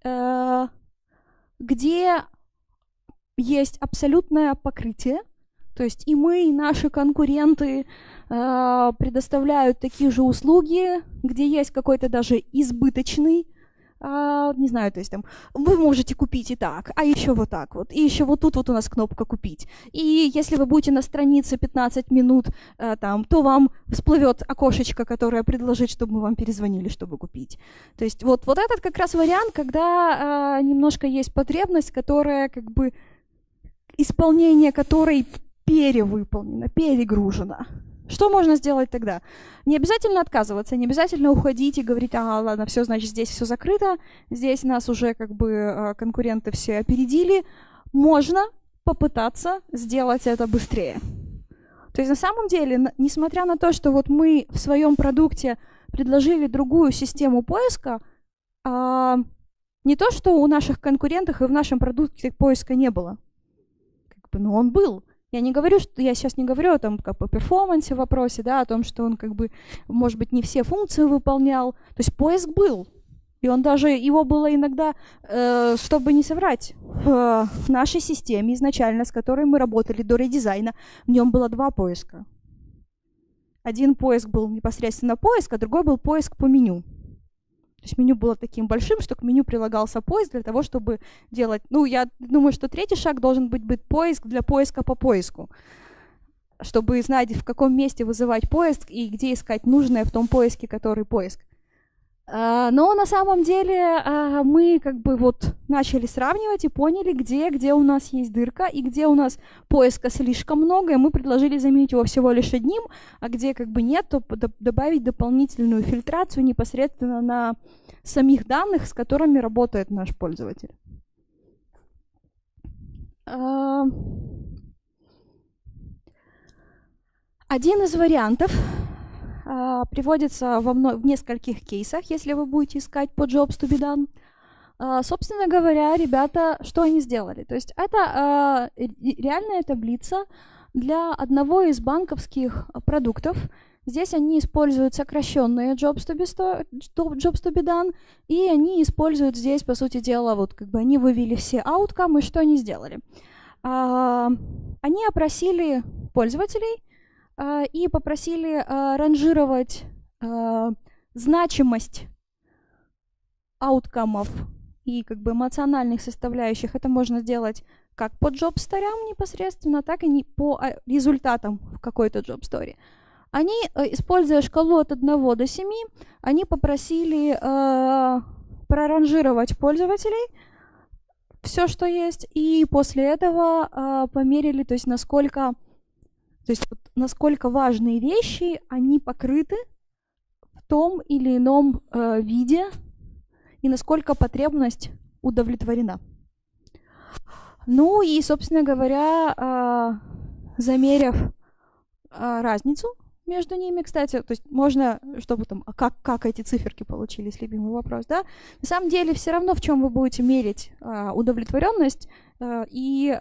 где есть абсолютное покрытие, то есть и мы, и наши конкуренты предоставляют такие же услуги, где есть какой-то даже избыточный, не знаю, то есть вы можете купить и так, а еще вот так вот, и еще вот тут у нас кнопка «Купить». И если вы будете на странице 15 минут, то вам всплывет окошечко, которое предложит, чтобы мы вам перезвонили, чтобы купить. То есть вот этот как раз вариант, когда немножко есть потребность, которая исполнение которой перевыполнено, перегружено. Что можно сделать тогда? Не обязательно отказываться, не обязательно уходить и говорить, ладно, все, значит, здесь все закрыто, здесь нас уже конкуренты все опередили. Можно попытаться сделать это быстрее. То есть на самом деле, несмотря на то, что мы в своем продукте предложили другую систему поиска, не то, что у наших конкурентов и в нашем продукте поиска не было. Он был. Я сейчас не говорю о перформансе в вопросе, да, о том, что он может быть, не все функции выполнял. То есть поиск был. И его было иногда, чтобы не соврать, в нашей системе изначально, с которой мы работали до редизайна, в нем было 2 поиска. Один поиск был непосредственно поиск, а другой был поиск по меню. То есть меню было таким большим, что к меню прилагался поиск для того, чтобы делать... я думаю, что 3-й шаг должен быть поиск для поиска по поиску, чтобы знать, в каком месте вызывать поиск и где искать нужное в том поиске, который поиск. Но на самом деле мы как бы вот начали сравнивать и поняли, где у нас есть дырка и где у нас поиска слишком много, и мы предложили заменить его всего лишь одним, а где как бы нет, то добавить дополнительную фильтрацию непосредственно на самих данных, с которыми работает наш пользователь. Один из вариантов приводится в нескольких кейсах, если вы будете искать по jobs to be done. Собственно говоря, ребята, что они сделали? То есть это реальная таблица для одного из банковских продуктов. Здесь они используют сокращенные jobs to be done, и они используют здесь, по сути дела, вот как бы они вывели все outcome, и что они сделали? Они опросили пользователей и попросили ранжировать значимость ауткамов и как бы эмоциональных составляющих. Это можно сделать как по job-сторям непосредственно, так и по результатам в какой-то job-story. Они, используя шкалу от 1 до 7, они попросили проранжировать пользователей, все, что есть, и после этого померили, то есть насколько важные вещи, они покрыты в том или ином виде, и насколько потребность удовлетворена. Ну и, собственно говоря, замерив разницу между ними, кстати, то есть можно, чтобы там, как эти циферки получились, любимый вопрос, да? На самом деле все равно, в чем вы будете мерить удовлетворенность и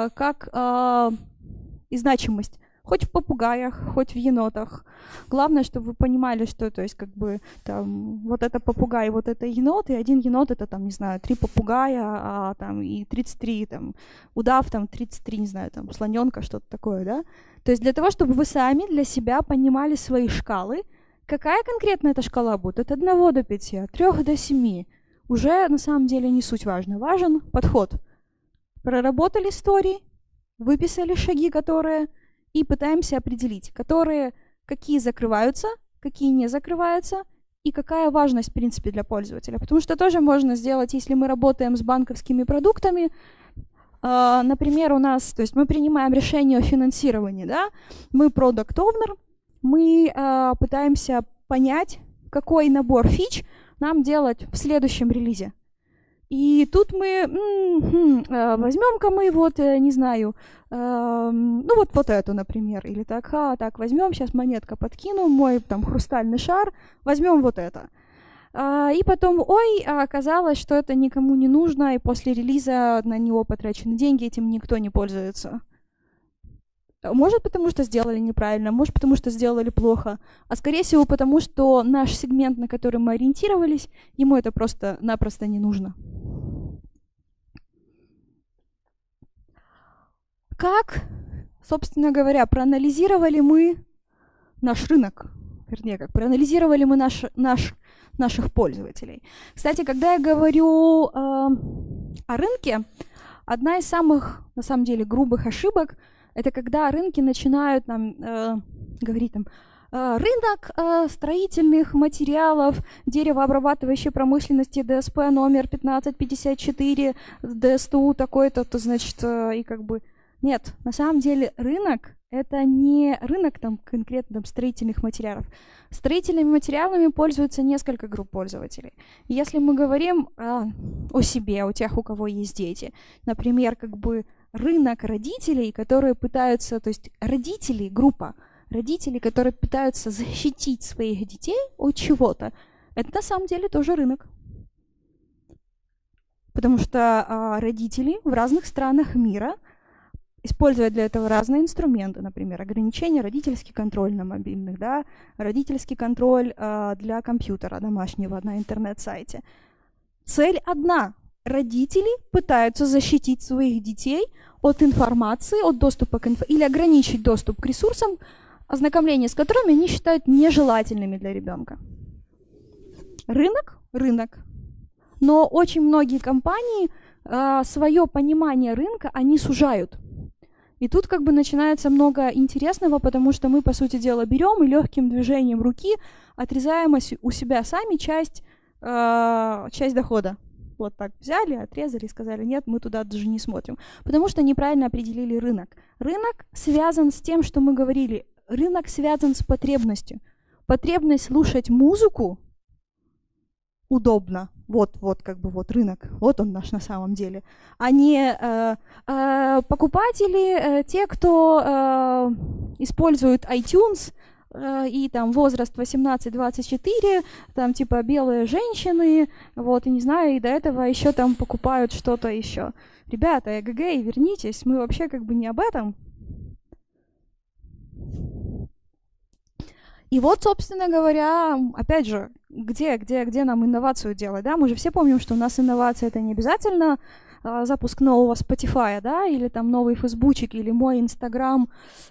значимость. Хоть в попугаях, хоть в енотах. Главное, чтобы вы понимали, что, то есть, как бы, там, вот это попугай, вот это енот, и один енот, это, там, не знаю, 3 попугая, там, и 33, там, удав, там, 33, не знаю, там, слоненка, что-то такое, да? То есть для того, чтобы вы сами для себя понимали свои шкалы, какая конкретно эта шкала будет? От 1 до 5, от 3 до 7. Уже, на самом деле, не суть важно. Важен подход. Проработали истории, выписали шаги, которые... И пытаемся определить, какие закрываются, какие не закрываются, и какая важность, в принципе, для пользователя. Потому что тоже можно сделать, если мы работаем с банковскими продуктами. Например, у нас, то есть мы принимаем решение о финансировании, да? Мы product owner, мы пытаемся понять, какой набор фич нам делать в следующем релизе. И тут мы возьмем-ка мы вот, не знаю, ну вот эту, например, или так возьмем, сейчас монетка подкину, мой там хрустальный шар, возьмем вот это. И потом, оказалось, что это никому не нужно, и после релиза на него потрачены деньги, этим никто не пользуется. Может, потому что сделали неправильно, может, потому что сделали плохо, а скорее всего, потому что наш сегмент, на который мы ориентировались, ему это просто-напросто не нужно. Как, собственно говоря, проанализировали мы наш рынок? Вернее, как проанализировали мы наших пользователей. Кстати, когда я говорю о рынке, одна из самых, на самом деле, грубых ошибок — это когда рынки начинают нам говорить там рынок строительных материалов, деревообрабатывающей промышленности, ДСП номер 1554, ДСТУ такой-то, то значит, и как бы... Нет, на самом деле рынок — это не рынок там конкретно там, строительных материалов. Строительными материалами пользуются несколько групп пользователей. Если мы говорим о себе, о тех, у кого есть дети, например, как бы рынок родителей, которые пытаются, то есть родители, группа родителей, которые пытаются защитить своих детей от чего-то, это на самом деле тоже рынок. Потому что родители в разных странах мира используют для этого разные инструменты, например, ограничение, родительский контроль на мобильных, да, родительский контроль для компьютера домашнего на интернет-сайте. Цель одна. Родители пытаются защитить своих детей от информации, от доступа к или ограничить доступ к ресурсам, ознакомление с которыми они считают нежелательными для ребенка. Рынок – рынок. Но очень многие компании свое понимание рынка, они сужают. И тут как бы начинается много интересного, потому что мы, по сути дела, берем и легким движением руки отрезаем у себя сами часть часть дохода. Вот так взяли, отрезали и сказали, нет, мы туда даже не смотрим. Потому что неправильно определили рынок. Рынок связан с тем, что мы говорили. Рынок связан с потребностью. Потребность слушать музыку удобно. Вот как бы вот рынок. Вот он наш на самом деле. А не покупатели, те, кто использует iTunes, и там возраст 18-24, там типа белые женщины, вот, и не знаю, и до этого еще там покупают что-то еще. Ребята, эгэгэй, вернитесь, мы вообще как бы не об этом. И вот, собственно говоря, опять же, где нам инновацию делать, да? Мы же все помним, что у нас инновация — это не обязательно запуск нового Spotify, да, или там новый фейсбучик, или мой Инстаграм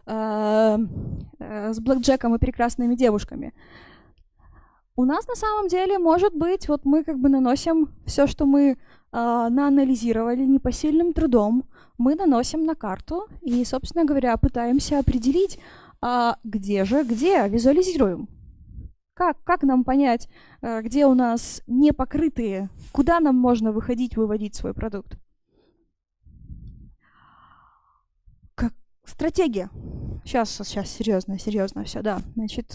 с блэкджеком и прекрасными девушками. У нас на самом деле может быть, вот мы как бы наносим все, что мы наанализировали непосильным трудом, мы наносим на карту и, собственно говоря, пытаемся определить, где, визуализируем. Как нам понять, где у нас не покрытые, куда нам можно выходить, выводить свой продукт? Как стратегия. Сейчас серьезно все, да. Значит,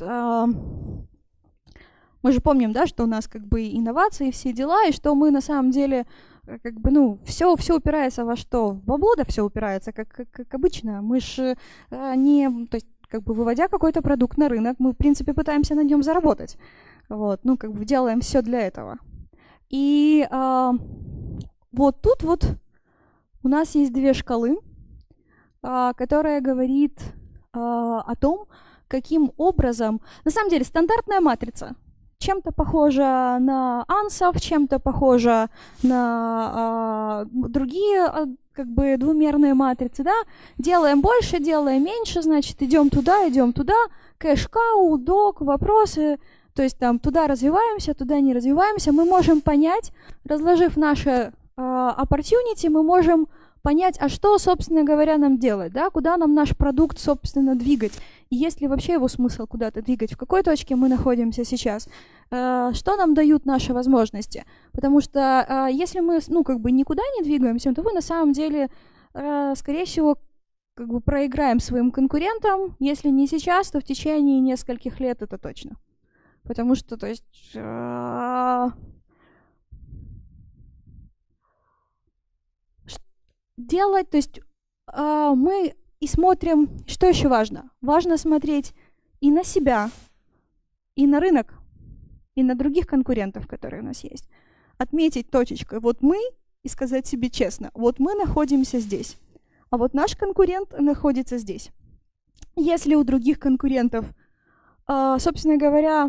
мы же помним, да, что у нас как бы инновации, все дела, и что мы на самом деле как бы, ну, все упирается во что? В бабло, да, все упирается, как обычно. Мы же не, то есть, как бы выводя какой-то продукт на рынок, мы, в принципе, пытаемся на нем заработать. Вот, ну, как бы делаем все для этого. И вот тут вот у нас есть две шкалы, которая говорит о том, каким образом... На самом деле, стандартная матрица чем-то похожа на ансов, чем-то похожа на другие как бы двумерные матрицы, да, делаем больше, делаем меньше, значит, идем туда, кэш-кау, док, вопросы, то есть там туда развиваемся, туда не развиваемся, мы можем понять, разложив наши opportunity, мы можем понять, а что, собственно говоря, нам делать, да, куда нам наш продукт, собственно, двигать, и есть ли вообще его смысл куда-то двигать, в какой точке мы находимся сейчас, что нам дают наши возможности, потому что если мы, ну, как бы никуда не двигаемся, то мы на самом деле, скорее всего, как бы проиграем своим конкурентам, если не сейчас, то в течение нескольких лет, это точно, потому что, то есть... делать, то есть мы и смотрим, что еще важно? Важно смотреть и на себя, и на рынок, и на других конкурентов, которые у нас есть. Отметить точечкой, вот мы, и сказать себе честно, вот мы находимся здесь, а вот наш конкурент находится здесь. Если у других конкурентов, собственно говоря,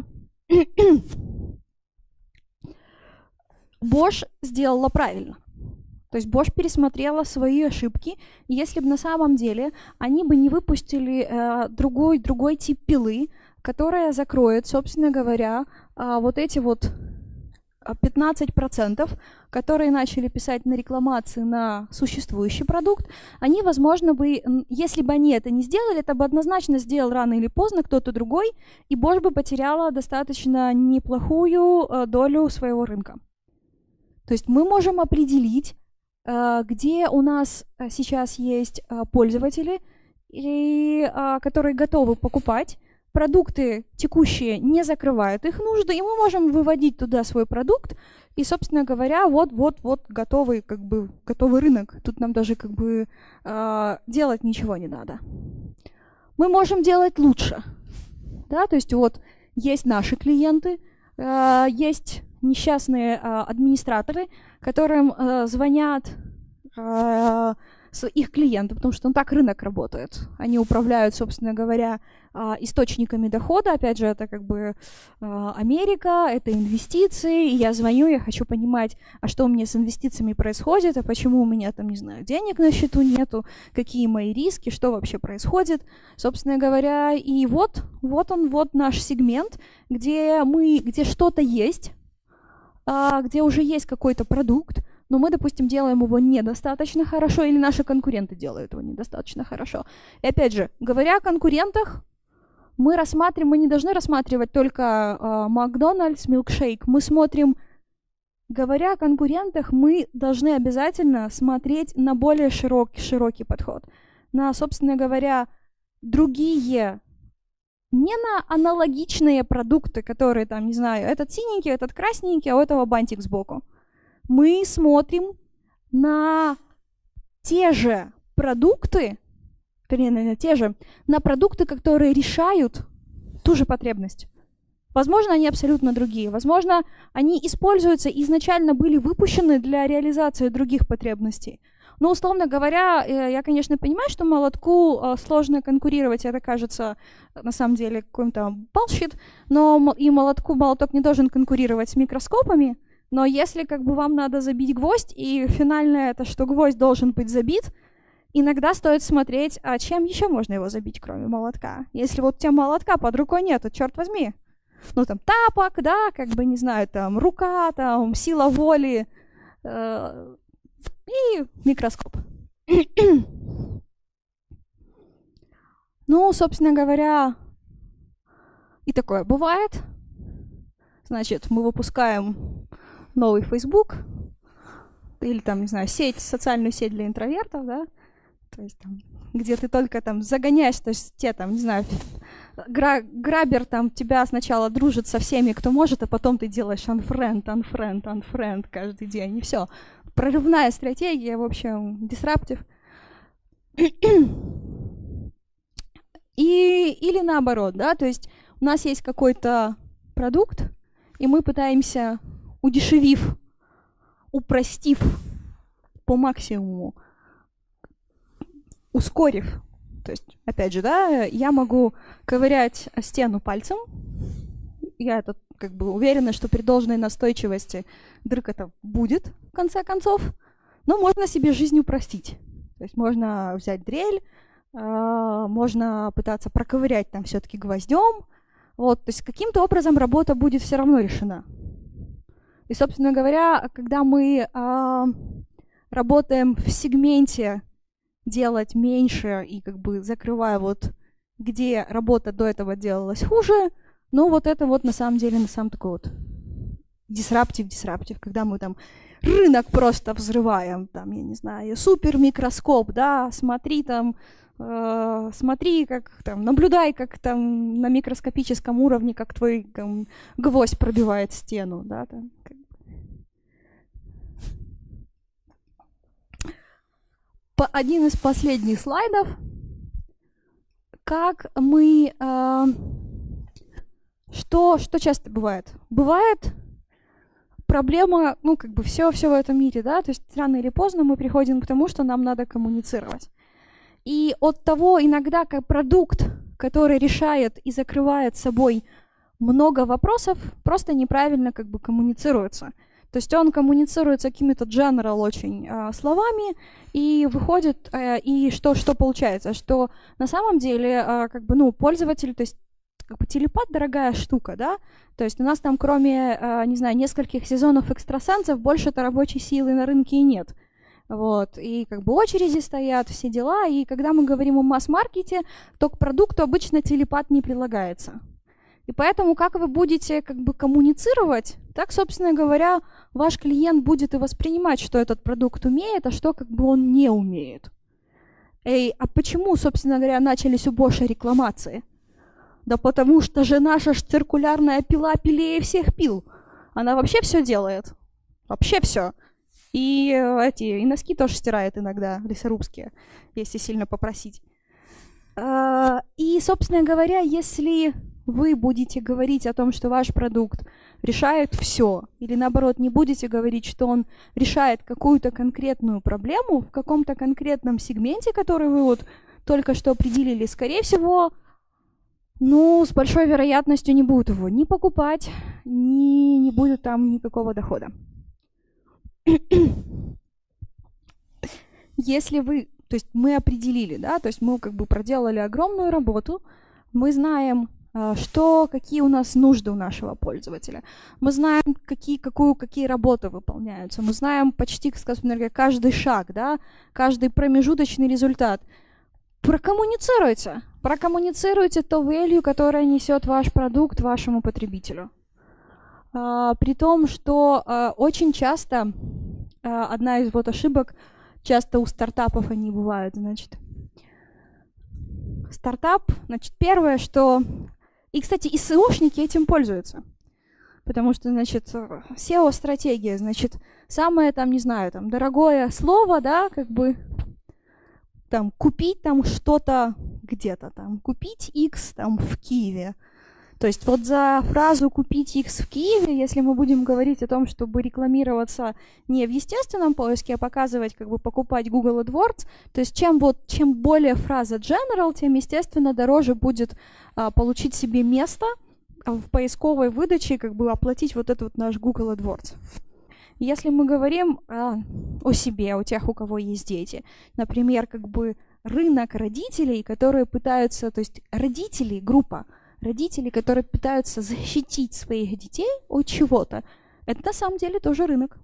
Bosch сделала правильно. То есть Bosch пересмотрела свои ошибки, и если бы на самом деле они бы не выпустили другой тип пилы, которая закроет, собственно говоря, вот эти вот 15%, которые начали писать на рекламации на существующий продукт, они, возможно, бы, если бы они это не сделали, это бы однозначно сделал рано или поздно кто-то другой, и Bosch бы потеряла достаточно неплохую долю своего рынка. То есть мы можем определить, где у нас сейчас есть пользователи, которые готовы покупать. Продукты текущие не закрывают их нужды, и мы можем выводить туда свой продукт. И, собственно говоря, вот готовый рынок. Тут нам даже как бы делать ничего не надо. Мы можем делать лучше. Да? То есть вот есть наши клиенты, есть несчастные администраторы, которым звонят их клиенты, потому что так рынок работает. Они управляют, собственно говоря, источниками дохода. Опять же, это как бы Америка, это инвестиции. И я звоню, я хочу понимать, а что у меня с инвестициями происходит, а почему у меня там, не знаю, денег на счету нету, какие мои риски, что вообще происходит. Собственно говоря, и вот наш сегмент, где что-то есть, где уже есть какой-то продукт, но мы, допустим, делаем его недостаточно хорошо, или наши конкуренты делают его недостаточно хорошо. И опять же, говоря о конкурентах, мы не должны рассматривать только Макдональдс, милкшейк, мы смотрим говоря о конкурентах, мы должны обязательно смотреть на более широкий подход, на, собственно говоря, другие, не на аналогичные продукты, которые там, не знаю, этот синенький, этот красненький, а у этого бантик сбоку. Мы смотрим на те же продукты, на продукты, которые решают ту же потребность. Возможно, они абсолютно другие. Возможно, они используются, изначально были выпущены для реализации других потребностей. Но, условно говоря, я, конечно, понимаю, что молотку сложно конкурировать, это кажется, на самом деле, каким-то bullshit, но и молоток не должен конкурировать с микроскопами, но если как бы вам надо забить гвоздь, и финальное это, что гвоздь должен быть забит, иногда стоит смотреть, а чем еще можно его забить, кроме молотка. Если вот у тебя молотка под рукой нет, то черт возьми. Ну там тапок, да, как бы, не знаю, там рука, там сила воли и микроскоп. Ну, собственно говоря, и такое бывает. Значит, мы выпускаем новый Facebook или там, не знаю, социальную сеть для интровертов, да, то есть там, где ты только там загоняешь, то есть те там, не знаю, грабер там тебя сначала дружит со всеми, кто может, а потом ты делаешь unfriend каждый день, и все. Прорывная стратегия, в общем, disruptive. Или наоборот, да, то есть у нас есть какой-то продукт, и мы пытаемся, удешевив, упростив по максимуму, ускорив. То есть, опять же, да, я могу ковырять стену пальцем. Я это как бы уверена, что при должной настойчивости дырка-то будет, в конце концов. Но можно себе жизнь упростить. То есть можно взять дрель, можно пытаться проковырять там все-таки гвоздем. Вот, то есть каким-то образом работа будет все равно решена. И, собственно говоря, когда мы работаем в сегменте делать меньше и как бы закрывая вот, где работа до этого делалась хуже, но вот это вот на самом деле, на самом такой вот disruptive, когда мы там рынок просто взрываем, там, я не знаю, супер микроскоп, да, смотри там, смотри, как там, наблюдай, как там на микроскопическом уровне, как твой там, гвоздь пробивает стену, да, там. Один из последних слайдов, как мы, что часто бывает? Бывает проблема, ну, как бы все в этом мире, да, то есть рано или поздно мы приходим к тому, что нам надо коммуницировать. И от того иногда, как продукт, который решает и закрывает собой много вопросов, просто неправильно как бы коммуницируется. То есть он коммуницируется какими-то general очень словами, и выходит, и что получается? Что на самом деле как бы, ну, пользователь, то есть как бы телепат дорогая штука, да? То есть у нас там кроме, не знаю, нескольких сезонов экстрасенсов больше-то рабочей силы на рынке и нет. Вот, и как бы очереди стоят, все дела, и когда мы говорим о масс-маркете, то к продукту обычно телепат не прилагается. И поэтому, как вы будете как бы коммуницировать, так, собственно говоря, ваш клиент будет и воспринимать, что этот продукт умеет, а что как бы он не умеет. А почему, собственно говоря, начались у Боша рекламации? Да потому что же наша циркулярная пила пилее всех пил. Она вообще все делает. Вообще все. И носки тоже стирает иногда, лесорубские, если сильно попросить. И, собственно говоря, если вы будете говорить о том, что ваш продукт решает все, или наоборот, не будете говорить, что он решает какую-то конкретную проблему в каком-то конкретном сегменте, который вы вот только что определили, скорее всего, ну, с большой вероятностью не будут его ни покупать, ни не будет там никакого дохода. Если вы, то есть мы определили, да, то есть мы как бы проделали огромную работу, мы знаем, какие у нас нужды у нашего пользователя, мы знаем, какие работы выполняются, мы знаем почти, скажем, каждый шаг, да, каждый промежуточный результат. Прокоммуницируйте то value, которое несет ваш продукт вашему потребителю. При том, что очень часто одна из вот ошибок, часто у стартапов они бывают, значит. Стартап, значит, первое, что... И, кстати, и SEOшники этим пользуются. Потому что, значит, SEO-стратегия, значит, самое там, не знаю, там, дорогое слово, да, как бы, там, купить там что-то где-то, там, купить X там в Киеве. То есть вот за фразу «купить X в Киеве», если мы будем говорить о том, чтобы рекламироваться не в естественном поиске, а показывать, как бы покупать Google AdWords, то есть чем более фраза general, тем, естественно, дороже будет получить себе место в поисковой выдаче, как бы оплатить вот этот вот наш Google AdWords. Если мы говорим о себе, о тех, у кого есть дети, например, как бы рынок родителей, которые пытаются, то есть родители, группа, родители, которые пытаются защитить своих детей от чего-то, это на самом деле тоже рынок.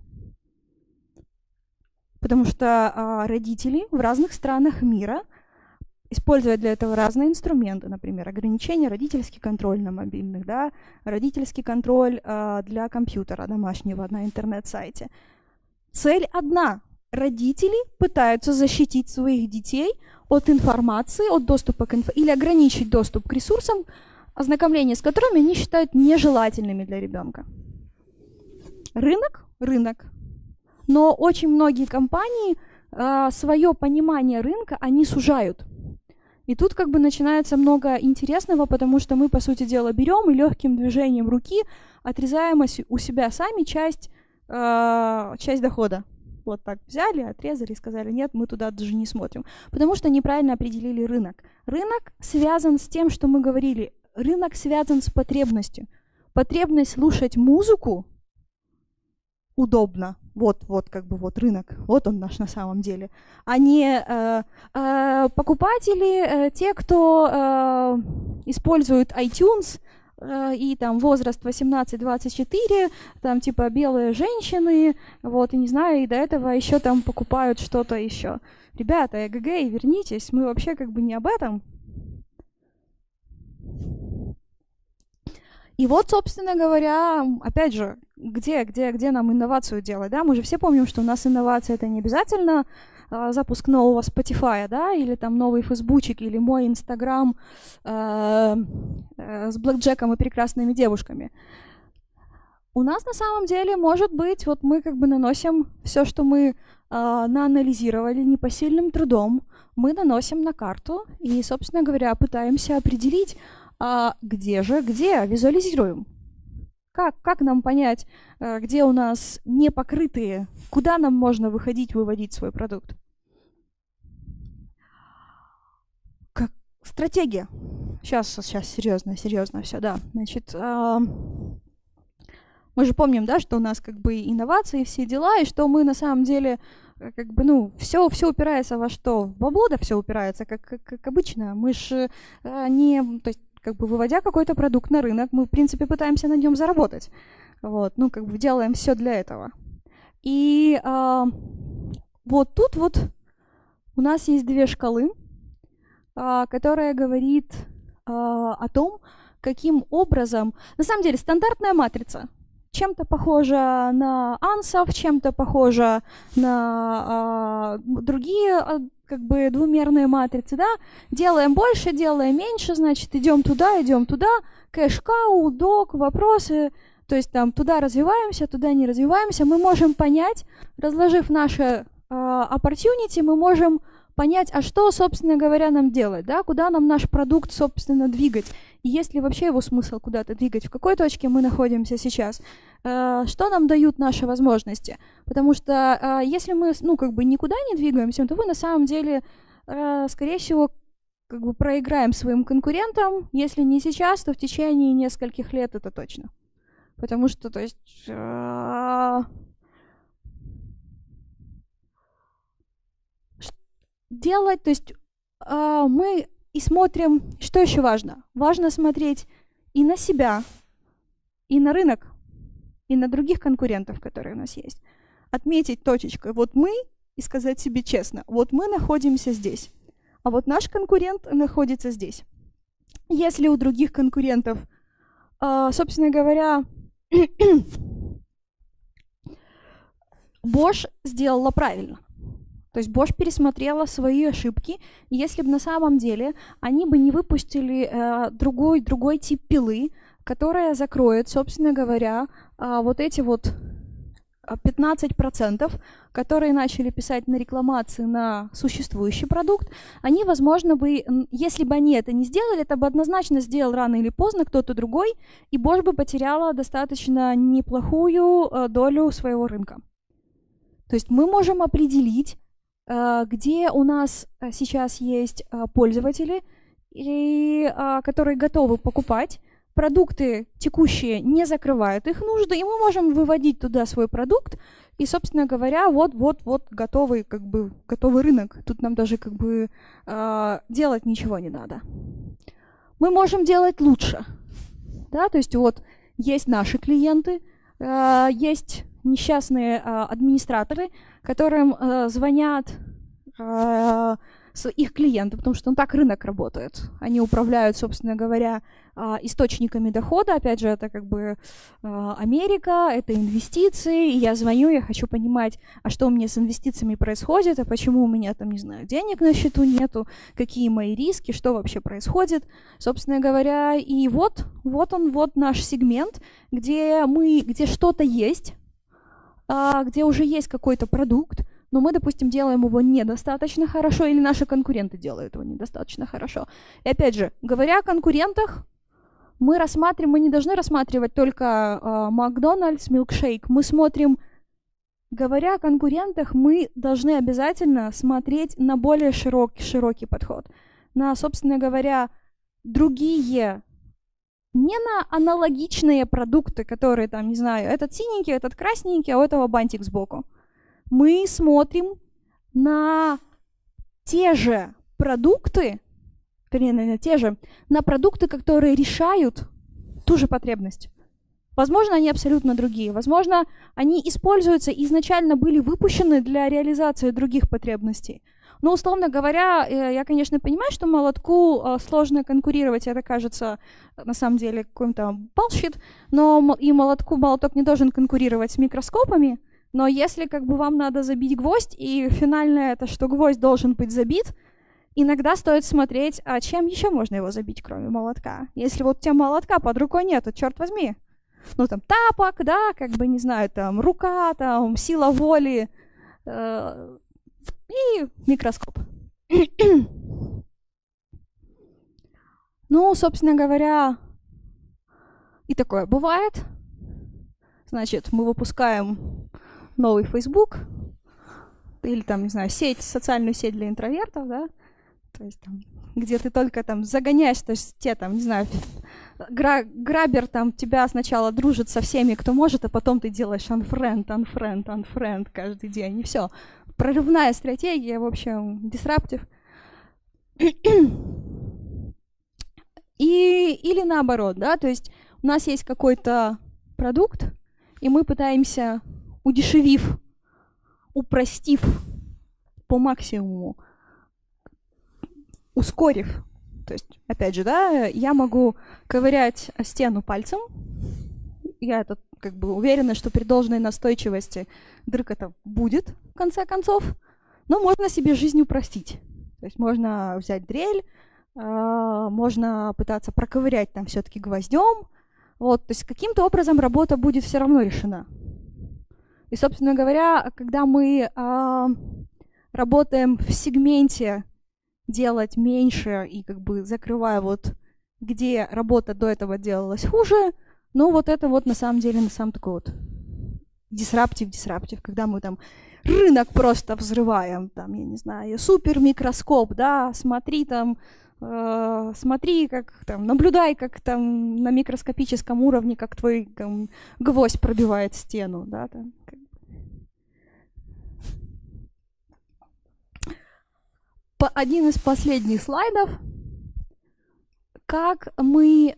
Потому что родители в разных странах мира используют для этого разные инструменты, например, ограничение, родительский контроль на мобильных, да, родительский контроль для компьютера домашнего на интернет-сайте. Цель одна. Родители пытаются защитить своих детей от информации, от доступа к информации, или ограничить доступ к ресурсам, ознакомление с которыми они считают нежелательными для ребенка. Рынок – рынок. Но очень многие компании свое понимание рынка, они сужают. И тут как бы начинается много интересного, потому что мы, по сути дела, берем и легким движением руки отрезаем у себя сами часть дохода. Вот так взяли, отрезали и сказали, нет, мы туда даже не смотрим. Потому что неправильно определили рынок. Рынок связан с тем, что мы говорили. Рынок связан с потребностью. Потребность слушать музыку удобно. Вот как бы вот рынок, вот он наш на самом деле. А не покупатели, те, кто используют iTunes и там возраст 18-24, там типа белые женщины, вот, и не знаю, и до этого еще там покупают что-то еще. Ребята, эгэгэй, вернитесь, мы вообще как бы не об этом. И вот, собственно говоря, опять же, где нам инновацию делать, да? Мы же все помним, что у нас инновация — это не обязательно запуск нового Spotify, да, или там новый фейсбучик, или мой Инстаграм с блэкджеком и прекрасными девушками. У нас на самом деле может быть, вот мы как бы наносим все, что мы наанализировали непосильным трудом, мы наносим на карту и, собственно говоря, пытаемся определить, где, визуализируем. Как нам понять, где у нас не покрытые, куда нам можно выходить, выводить свой продукт? Как стратегия. Сейчас серьезно все, да. Значит, мы же помним, да, что у нас как бы инновации, все дела, и что мы на самом деле как бы, ну, все упирается во что? В бабло, да, все упирается, как обычно. Мы же не... То есть, как бы выводя какой-то продукт на рынок, мы, в принципе, пытаемся на нем заработать. Вот, ну, как бы делаем все для этого. И вот тут вот у нас есть две шкалы, которая говорит о том, каким образом... На самом деле, стандартная матрица. Чем-то похожа на ансов, чем-то похожа на другие как бы двумерные матрицы, да, делаем больше, делаем меньше, значит, идем туда, кэш-кау, док, вопросы, то есть там туда развиваемся, туда не развиваемся, мы можем понять, разложив наши opportunity, мы можем понять, а что, собственно говоря, нам делать, да, куда нам наш продукт, собственно, двигать, и есть ли вообще его смысл куда-то двигать, в какой точке мы находимся сейчас, что нам дают наши возможности, потому что если мы, ну, как бы никуда не двигаемся, то мы на самом деле, скорее всего, как бы проиграем своим конкурентам, если не сейчас, то в течение нескольких лет это точно, потому что, то есть... делать, то есть мы и смотрим, что еще важно? Важно смотреть и на себя, и на рынок, и на других конкурентов, которые у нас есть. Отметить точечкой, вот мы, и сказать себе честно, вот мы находимся здесь, а вот наш конкурент находится здесь. Если у других конкурентов, собственно говоря, Bosch сделала правильно. То есть Bosch пересмотрела свои ошибки, и если бы на самом деле они бы не выпустили другой тип пилы, которая закроет, собственно говоря, вот эти вот 15%, которые начали писать на рекламации на существующий продукт, они, возможно, бы, если бы они это не сделали, это бы однозначно сделал рано или поздно кто-то другой, и Bosch бы потеряла достаточно неплохую долю своего рынка. То есть мы можем определить, где у нас сейчас есть пользователи, которые готовы покупать. Продукты текущие не закрывают их нужды, и мы можем выводить туда свой продукт, и, собственно говоря, вот готовый рынок. Тут нам даже делать ничего не надо. Мы можем делать лучше. Да? То есть вот есть наши клиенты, есть несчастные администраторы, которым звонят их клиенты, потому что так рынок работает. Они управляют, собственно говоря, источниками дохода. Опять же, это Америка, это инвестиции. И я звоню, я хочу понимать, а что у меня с инвестициями происходит, а почему у меня там, не знаю, денег на счету нету, какие мои риски, что вообще происходит. Собственно говоря, и вот наш сегмент, где что-то есть, где уже есть какой-то продукт, но мы, допустим, делаем его недостаточно хорошо, или наши конкуренты делают его недостаточно хорошо. И опять же, говоря о конкурентах, мы не должны рассматривать только Макдональдс, милкшейк. Говоря о конкурентах, мы должны обязательно смотреть на более широкий подход. На, собственно говоря, другие, не на аналогичные продукты, которые там, не знаю, этот синенький, этот красненький, а у этого бантик сбоку. Мы смотрим на те же продукты, на продукты, которые решают ту же потребность. Возможно, они абсолютно другие. Возможно, они используются и изначально были выпущены для реализации других потребностей. Но, условно говоря, я, конечно, понимаю, что молотку сложно конкурировать, это кажется на самом деле каким-то bullshit, но и молоток не должен конкурировать с микроскопами. Но если вам надо забить гвоздь, и финальное это, что гвоздь должен быть забит, иногда стоит смотреть, а чем еще можно его забить, кроме молотка. Если вот у тебя молотка под рукой нету, черт возьми. Ну там тапок, да, не знаю, там рука, там сила воли и микроскоп. Ну, собственно говоря, и такое бывает. Значит, мы выпускаем новый Facebook, или там, не знаю, социальную сеть для интровертов, да, то есть там, где ты только там загоняешь, то есть те там, не знаю, грабер там тебя сначала дружит со всеми, кто может, а потом ты делаешь unfriend каждый день, и все. Прорывная стратегия, в общем, disruptive. Или наоборот, да, то есть у нас есть какой-то продукт, и мы пытаемся, удешевив, упростив по максимуму, ускорив. То есть, опять же, да, я могу ковырять стену пальцем. Я это уверена, что при должной настойчивости дрык-то будет, в конце концов. Но можно себе жизнь упростить. То есть можно взять дрель, можно пытаться проковырять там все-таки гвоздем. Вот, то есть каким-то образом работа будет все равно решена. И, собственно говоря, когда мы работаем в сегменте делать меньше и закрывая где работа до этого делалась хуже, но вот это на самом деле такой disruptive, когда мы там рынок просто взрываем, там, я не знаю, супер микроскоп, да, смотри, наблюдай, как там на микроскопическом уровне, как твой гвоздь пробивает стену, да, там. Один из последних слайдов, как мы,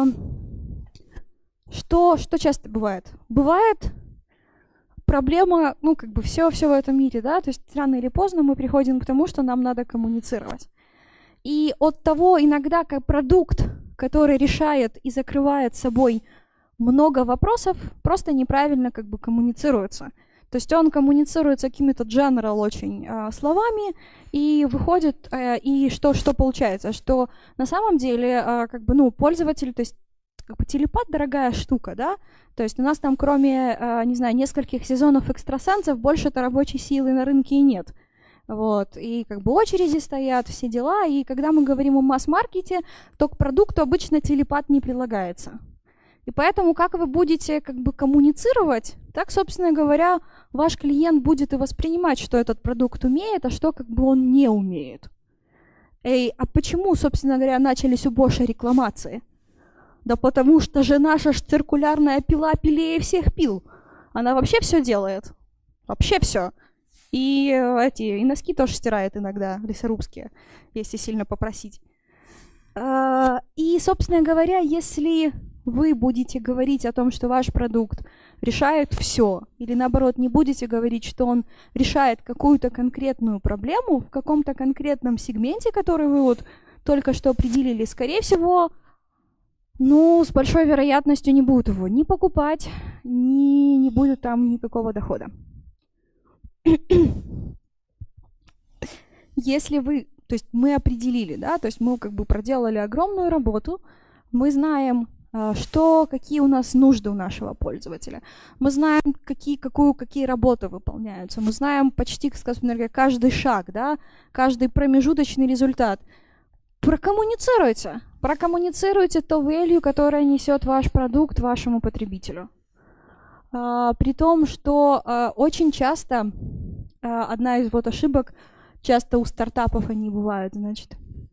что часто бывает? Бывает проблема, все в этом мире, да, то есть рано или поздно мы приходим к тому, что нам надо коммуницировать. И от того иногда, как продукт, который решает и закрывает собой много вопросов просто неправильно как бы коммуницируются. То есть он коммуницирует какими-то general очень словами, и выходит, и что получается? Что на самом деле как бы, ну, пользователь, то есть как бы телепат дорогая штука, да? То есть у нас там кроме, не знаю, нескольких сезонов экстрасенсов больше-то рабочей силы на рынке и нет. Вот, и как бы очереди стоят, все дела, и когда мы говорим о масс-маркете, то к продукту обычно телепат не прилагается. И поэтому, как вы будете как бы коммуницировать, так, собственно говоря, ваш клиент будет и воспринимать, что этот продукт умеет, а что как бы он не умеет. А почему, собственно говоря, начались у Боша рекламации? Да потому что же наша циркулярная пила пилее всех пил. Она вообще все делает. Вообще все. И носки тоже стирает иногда, лесорубские, если сильно попросить. И, собственно говоря, если вы будете говорить о том, что ваш продукт решает все, или наоборот, не будете говорить, что он решает какую-то конкретную проблему в каком-то конкретном сегменте, который вы вот только что определили, скорее всего, ну, с большой вероятностью не будут его ни покупать, ни не будет там никакого дохода. Если вы, то есть мы определили, да, то есть мы как бы проделали огромную работу, мы знаем, какие у нас нужды у нашего пользователя, мы знаем, какие работы выполняются, мы знаем почти, скажем, каждый шаг, да, каждый промежуточный результат. Прокоммуницируйте то value, которое несет ваш продукт вашему потребителю. При том, что очень часто одна из вот ошибок, часто у стартапов они бывают, значит.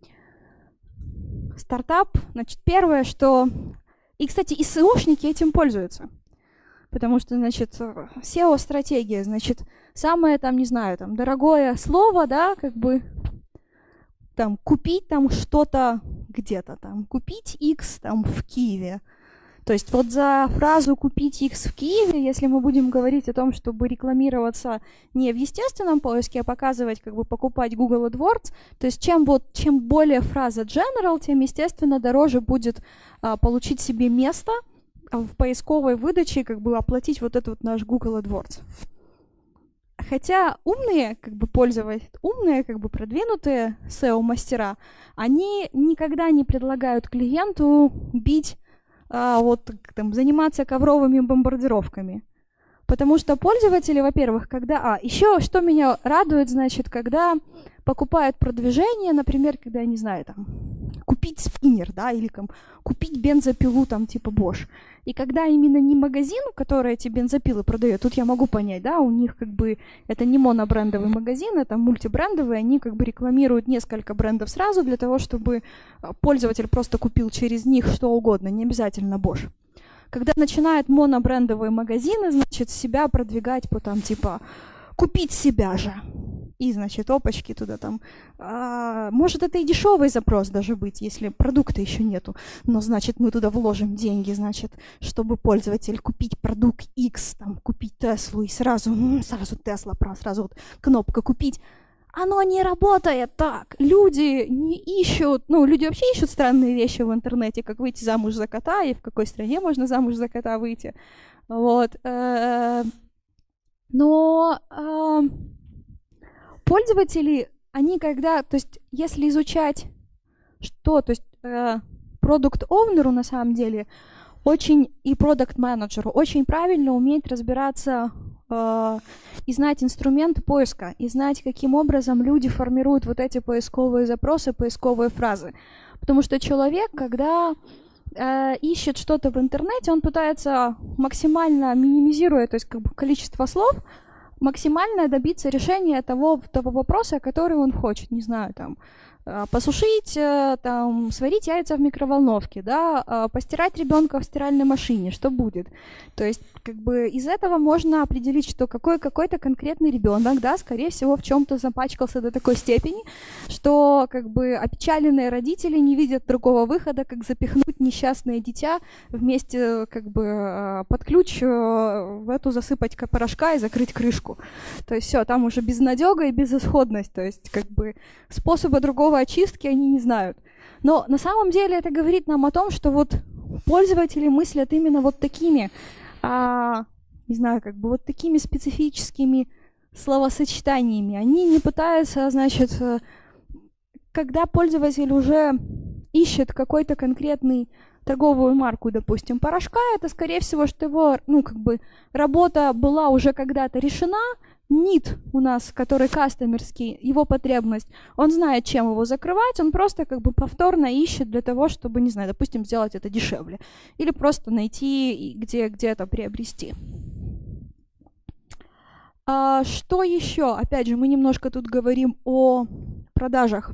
Стартап, значит, первое, что... И, кстати, и SEOшники этим пользуются. Потому что, значит, SEO-стратегия, значит, самое там, не знаю, там, дорогое слово, да, как бы, там, купить там что-то где-то, там, купить X там в Киеве. То есть вот за фразу «купить X в Киеве», если мы будем говорить о том, чтобы рекламироваться не в естественном поиске, а показывать, как бы покупать Google AdWords, то есть чем более фраза general, тем, естественно, дороже будет получить себе место в поисковой выдаче, как бы оплатить вот этот вот наш Google AdWords. Хотя умные, как бы умные, как бы продвинутые SEO-мастера, они никогда не предлагают клиенту бить заниматься ковровыми бомбардировками. Потому что пользователи, во-первых, еще что меня радует, значит, когда покупают продвижение, например, когда, я не знаю, там, купить спиннер, да, или там, купить бензопилу, там, типа Bosch. И когда именно не магазин, который эти бензопилы продает, тут я могу понять, да, у них как бы это не монобрендовый магазин, это мультибрендовый, они как бы рекламируют несколько брендов сразу для того, чтобы пользователь просто купил через них что угодно, не обязательно Bosch. Когда начинают монобрендовые магазины, значит, себя продвигать по там, типа, купить себя же. И, значит, опачки туда там. Может, это и дешевый запрос даже быть, если продукта еще нету. Но, значит, мы туда вложим деньги, значит, чтобы пользователь купить продукт X, там, купить Теслу, и сразу Тесла, сразу вот кнопка «Купить». Оно не работает так. Люди не ищут, люди вообще ищут странные вещи в интернете, как выйти замуж за кота, и в какой стране можно замуж за кота выйти. Вот. Но пользователи, они когда, то есть если изучать что, то есть продукт-оунеру на самом деле и продакт-менеджеру очень правильно уметь разбираться и знать инструменты поиска, и знать, каким образом люди формируют вот эти поисковые запросы, поисковые фразы. Потому что человек, когда ищет что-то в интернете, он пытается максимально минимизируя, то есть как бы количество слов, максимально добиться решения того вопроса, который он хочет. Не знаю, там, посушить, там, сварить яйца в микроволновке, да, постирать ребенка в стиральной машине, что будет. То есть, как бы из этого можно определить, что какой-то конкретный ребенок, да, скорее всего, в чем-то запачкался до такой степени, что как бы опечаленные родители не видят другого выхода, как запихнуть несчастное дитя вместе, как бы под ключ в эту засыпать порошка и закрыть крышку. То есть все, там уже безнадега и безысходность, то есть как бы способа другого очистки они не знают. Но на самом деле это говорит нам о том, что вот пользователи мыслят именно вот такими, не знаю, как бы вот такими специфическими словосочетаниями. Они не пытаются, значит, когда пользователь уже ищет какой-то конкретный торговую марку, допустим, порошка, это, скорее всего, что его, ну, как бы, работа была уже когда-то решена, need у нас, который кастомерский, его потребность, он знает, чем его закрывать, он просто, как бы, повторно ищет для того, чтобы, не знаю, допустим, сделать это дешевле, или просто найти, где это приобрести. Что еще? Опять же, мы немножко тут говорим о продажах.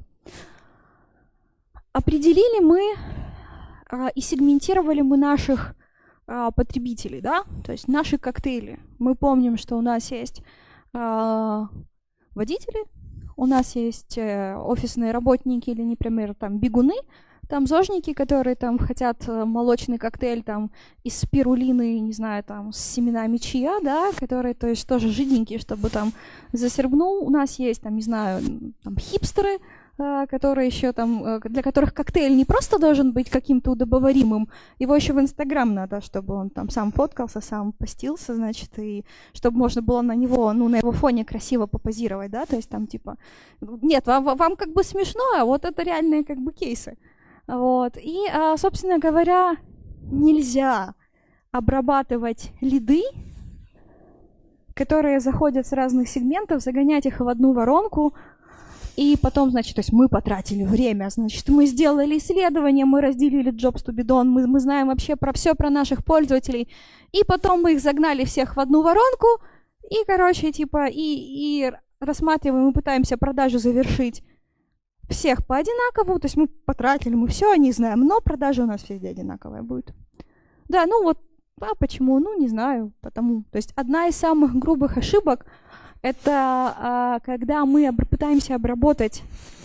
Определили мы и сегментировали мы наших потребителей, да, то есть наши коктейли. Мы помним, что у нас есть водители, у нас есть офисные работники или, например, там бегуны, там зожники, которые там хотят молочный коктейль там из спирулины, не знаю, там с семенами чиа, да, которые, то есть тоже жиденькие, чтобы там засербнул. У нас есть там, не знаю, там хипстеры, которые еще там, для которых коктейль не просто должен быть каким-то удобоваримым, его еще в Инстаграм надо, чтобы он там сам фоткался, сам постился, значит, и чтобы можно было на него, ну, на его фоне красиво попозировать, да, то есть там типа, нет, вам как бы смешно, а вот это реальные как бы кейсы. Вот. И, собственно говоря, нельзя обрабатывать лиды, которые заходят с разных сегментов, загонять их в одну воронку, и потом, значит, то есть мы потратили время, значит, мы сделали исследование, мы разделили jobs to be done, мы знаем вообще про все про наших пользователей, и потом мы их загнали всех в одну воронку, и, короче, типа, и рассматриваем, мы пытаемся продажу завершить всех по одинаковому, то есть мы потратили, мы все не знаем, но продажа у нас везде одинаковая будет. Да, ну вот, а почему? Ну, не знаю, потому. То есть одна из самых грубых ошибок — это когда мы пытаемся обработать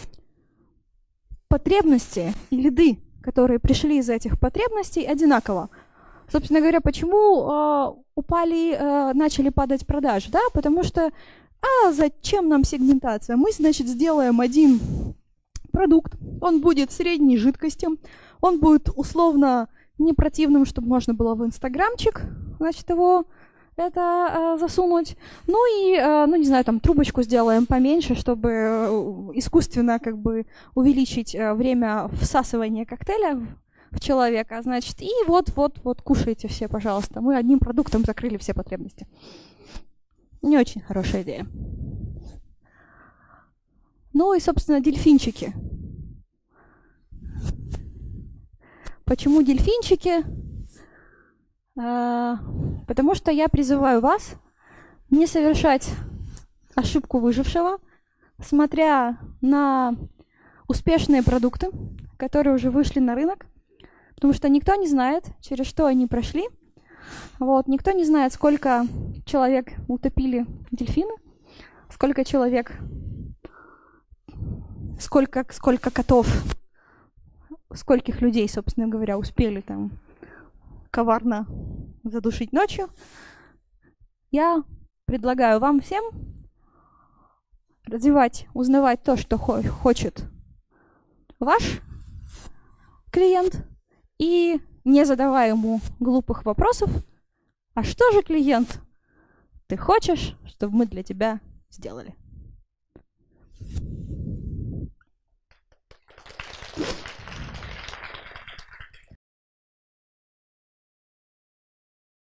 потребности и лиды, которые пришли из этих потребностей, одинаково. Собственно говоря, почему начали падать продажи? Да? Потому что, зачем нам сегментация? Мы, значит, сделаем один продукт, он будет средней жидкости, он будет условно не противным, чтобы можно было в инстаграмчик, значит, его это засунуть. Ну и, ну не знаю, там трубочку сделаем поменьше, чтобы искусственно как бы увеличить время всасывания коктейля в человека, значит, и вот кушайте все, пожалуйста. Мы одним продуктом закрыли все потребности. Не очень хорошая идея. Ну и, собственно, дельфинчики. Почему дельфинчики? Потому что я призываю вас не совершать ошибку выжившего, смотря на успешные продукты, которые уже вышли на рынок, потому что никто не знает, через что они прошли. Вот, никто не знает, сколько человек утопили дельфины, сколько человек, сколько котов, скольких людей, собственно говоря, успели там коварно задушить ночью. Я предлагаю вам всем развивать, узнавать то, что хочет ваш клиент, и не задавая ему глупых вопросов, а что же, клиент, ты хочешь, чтобы мы для тебя сделали?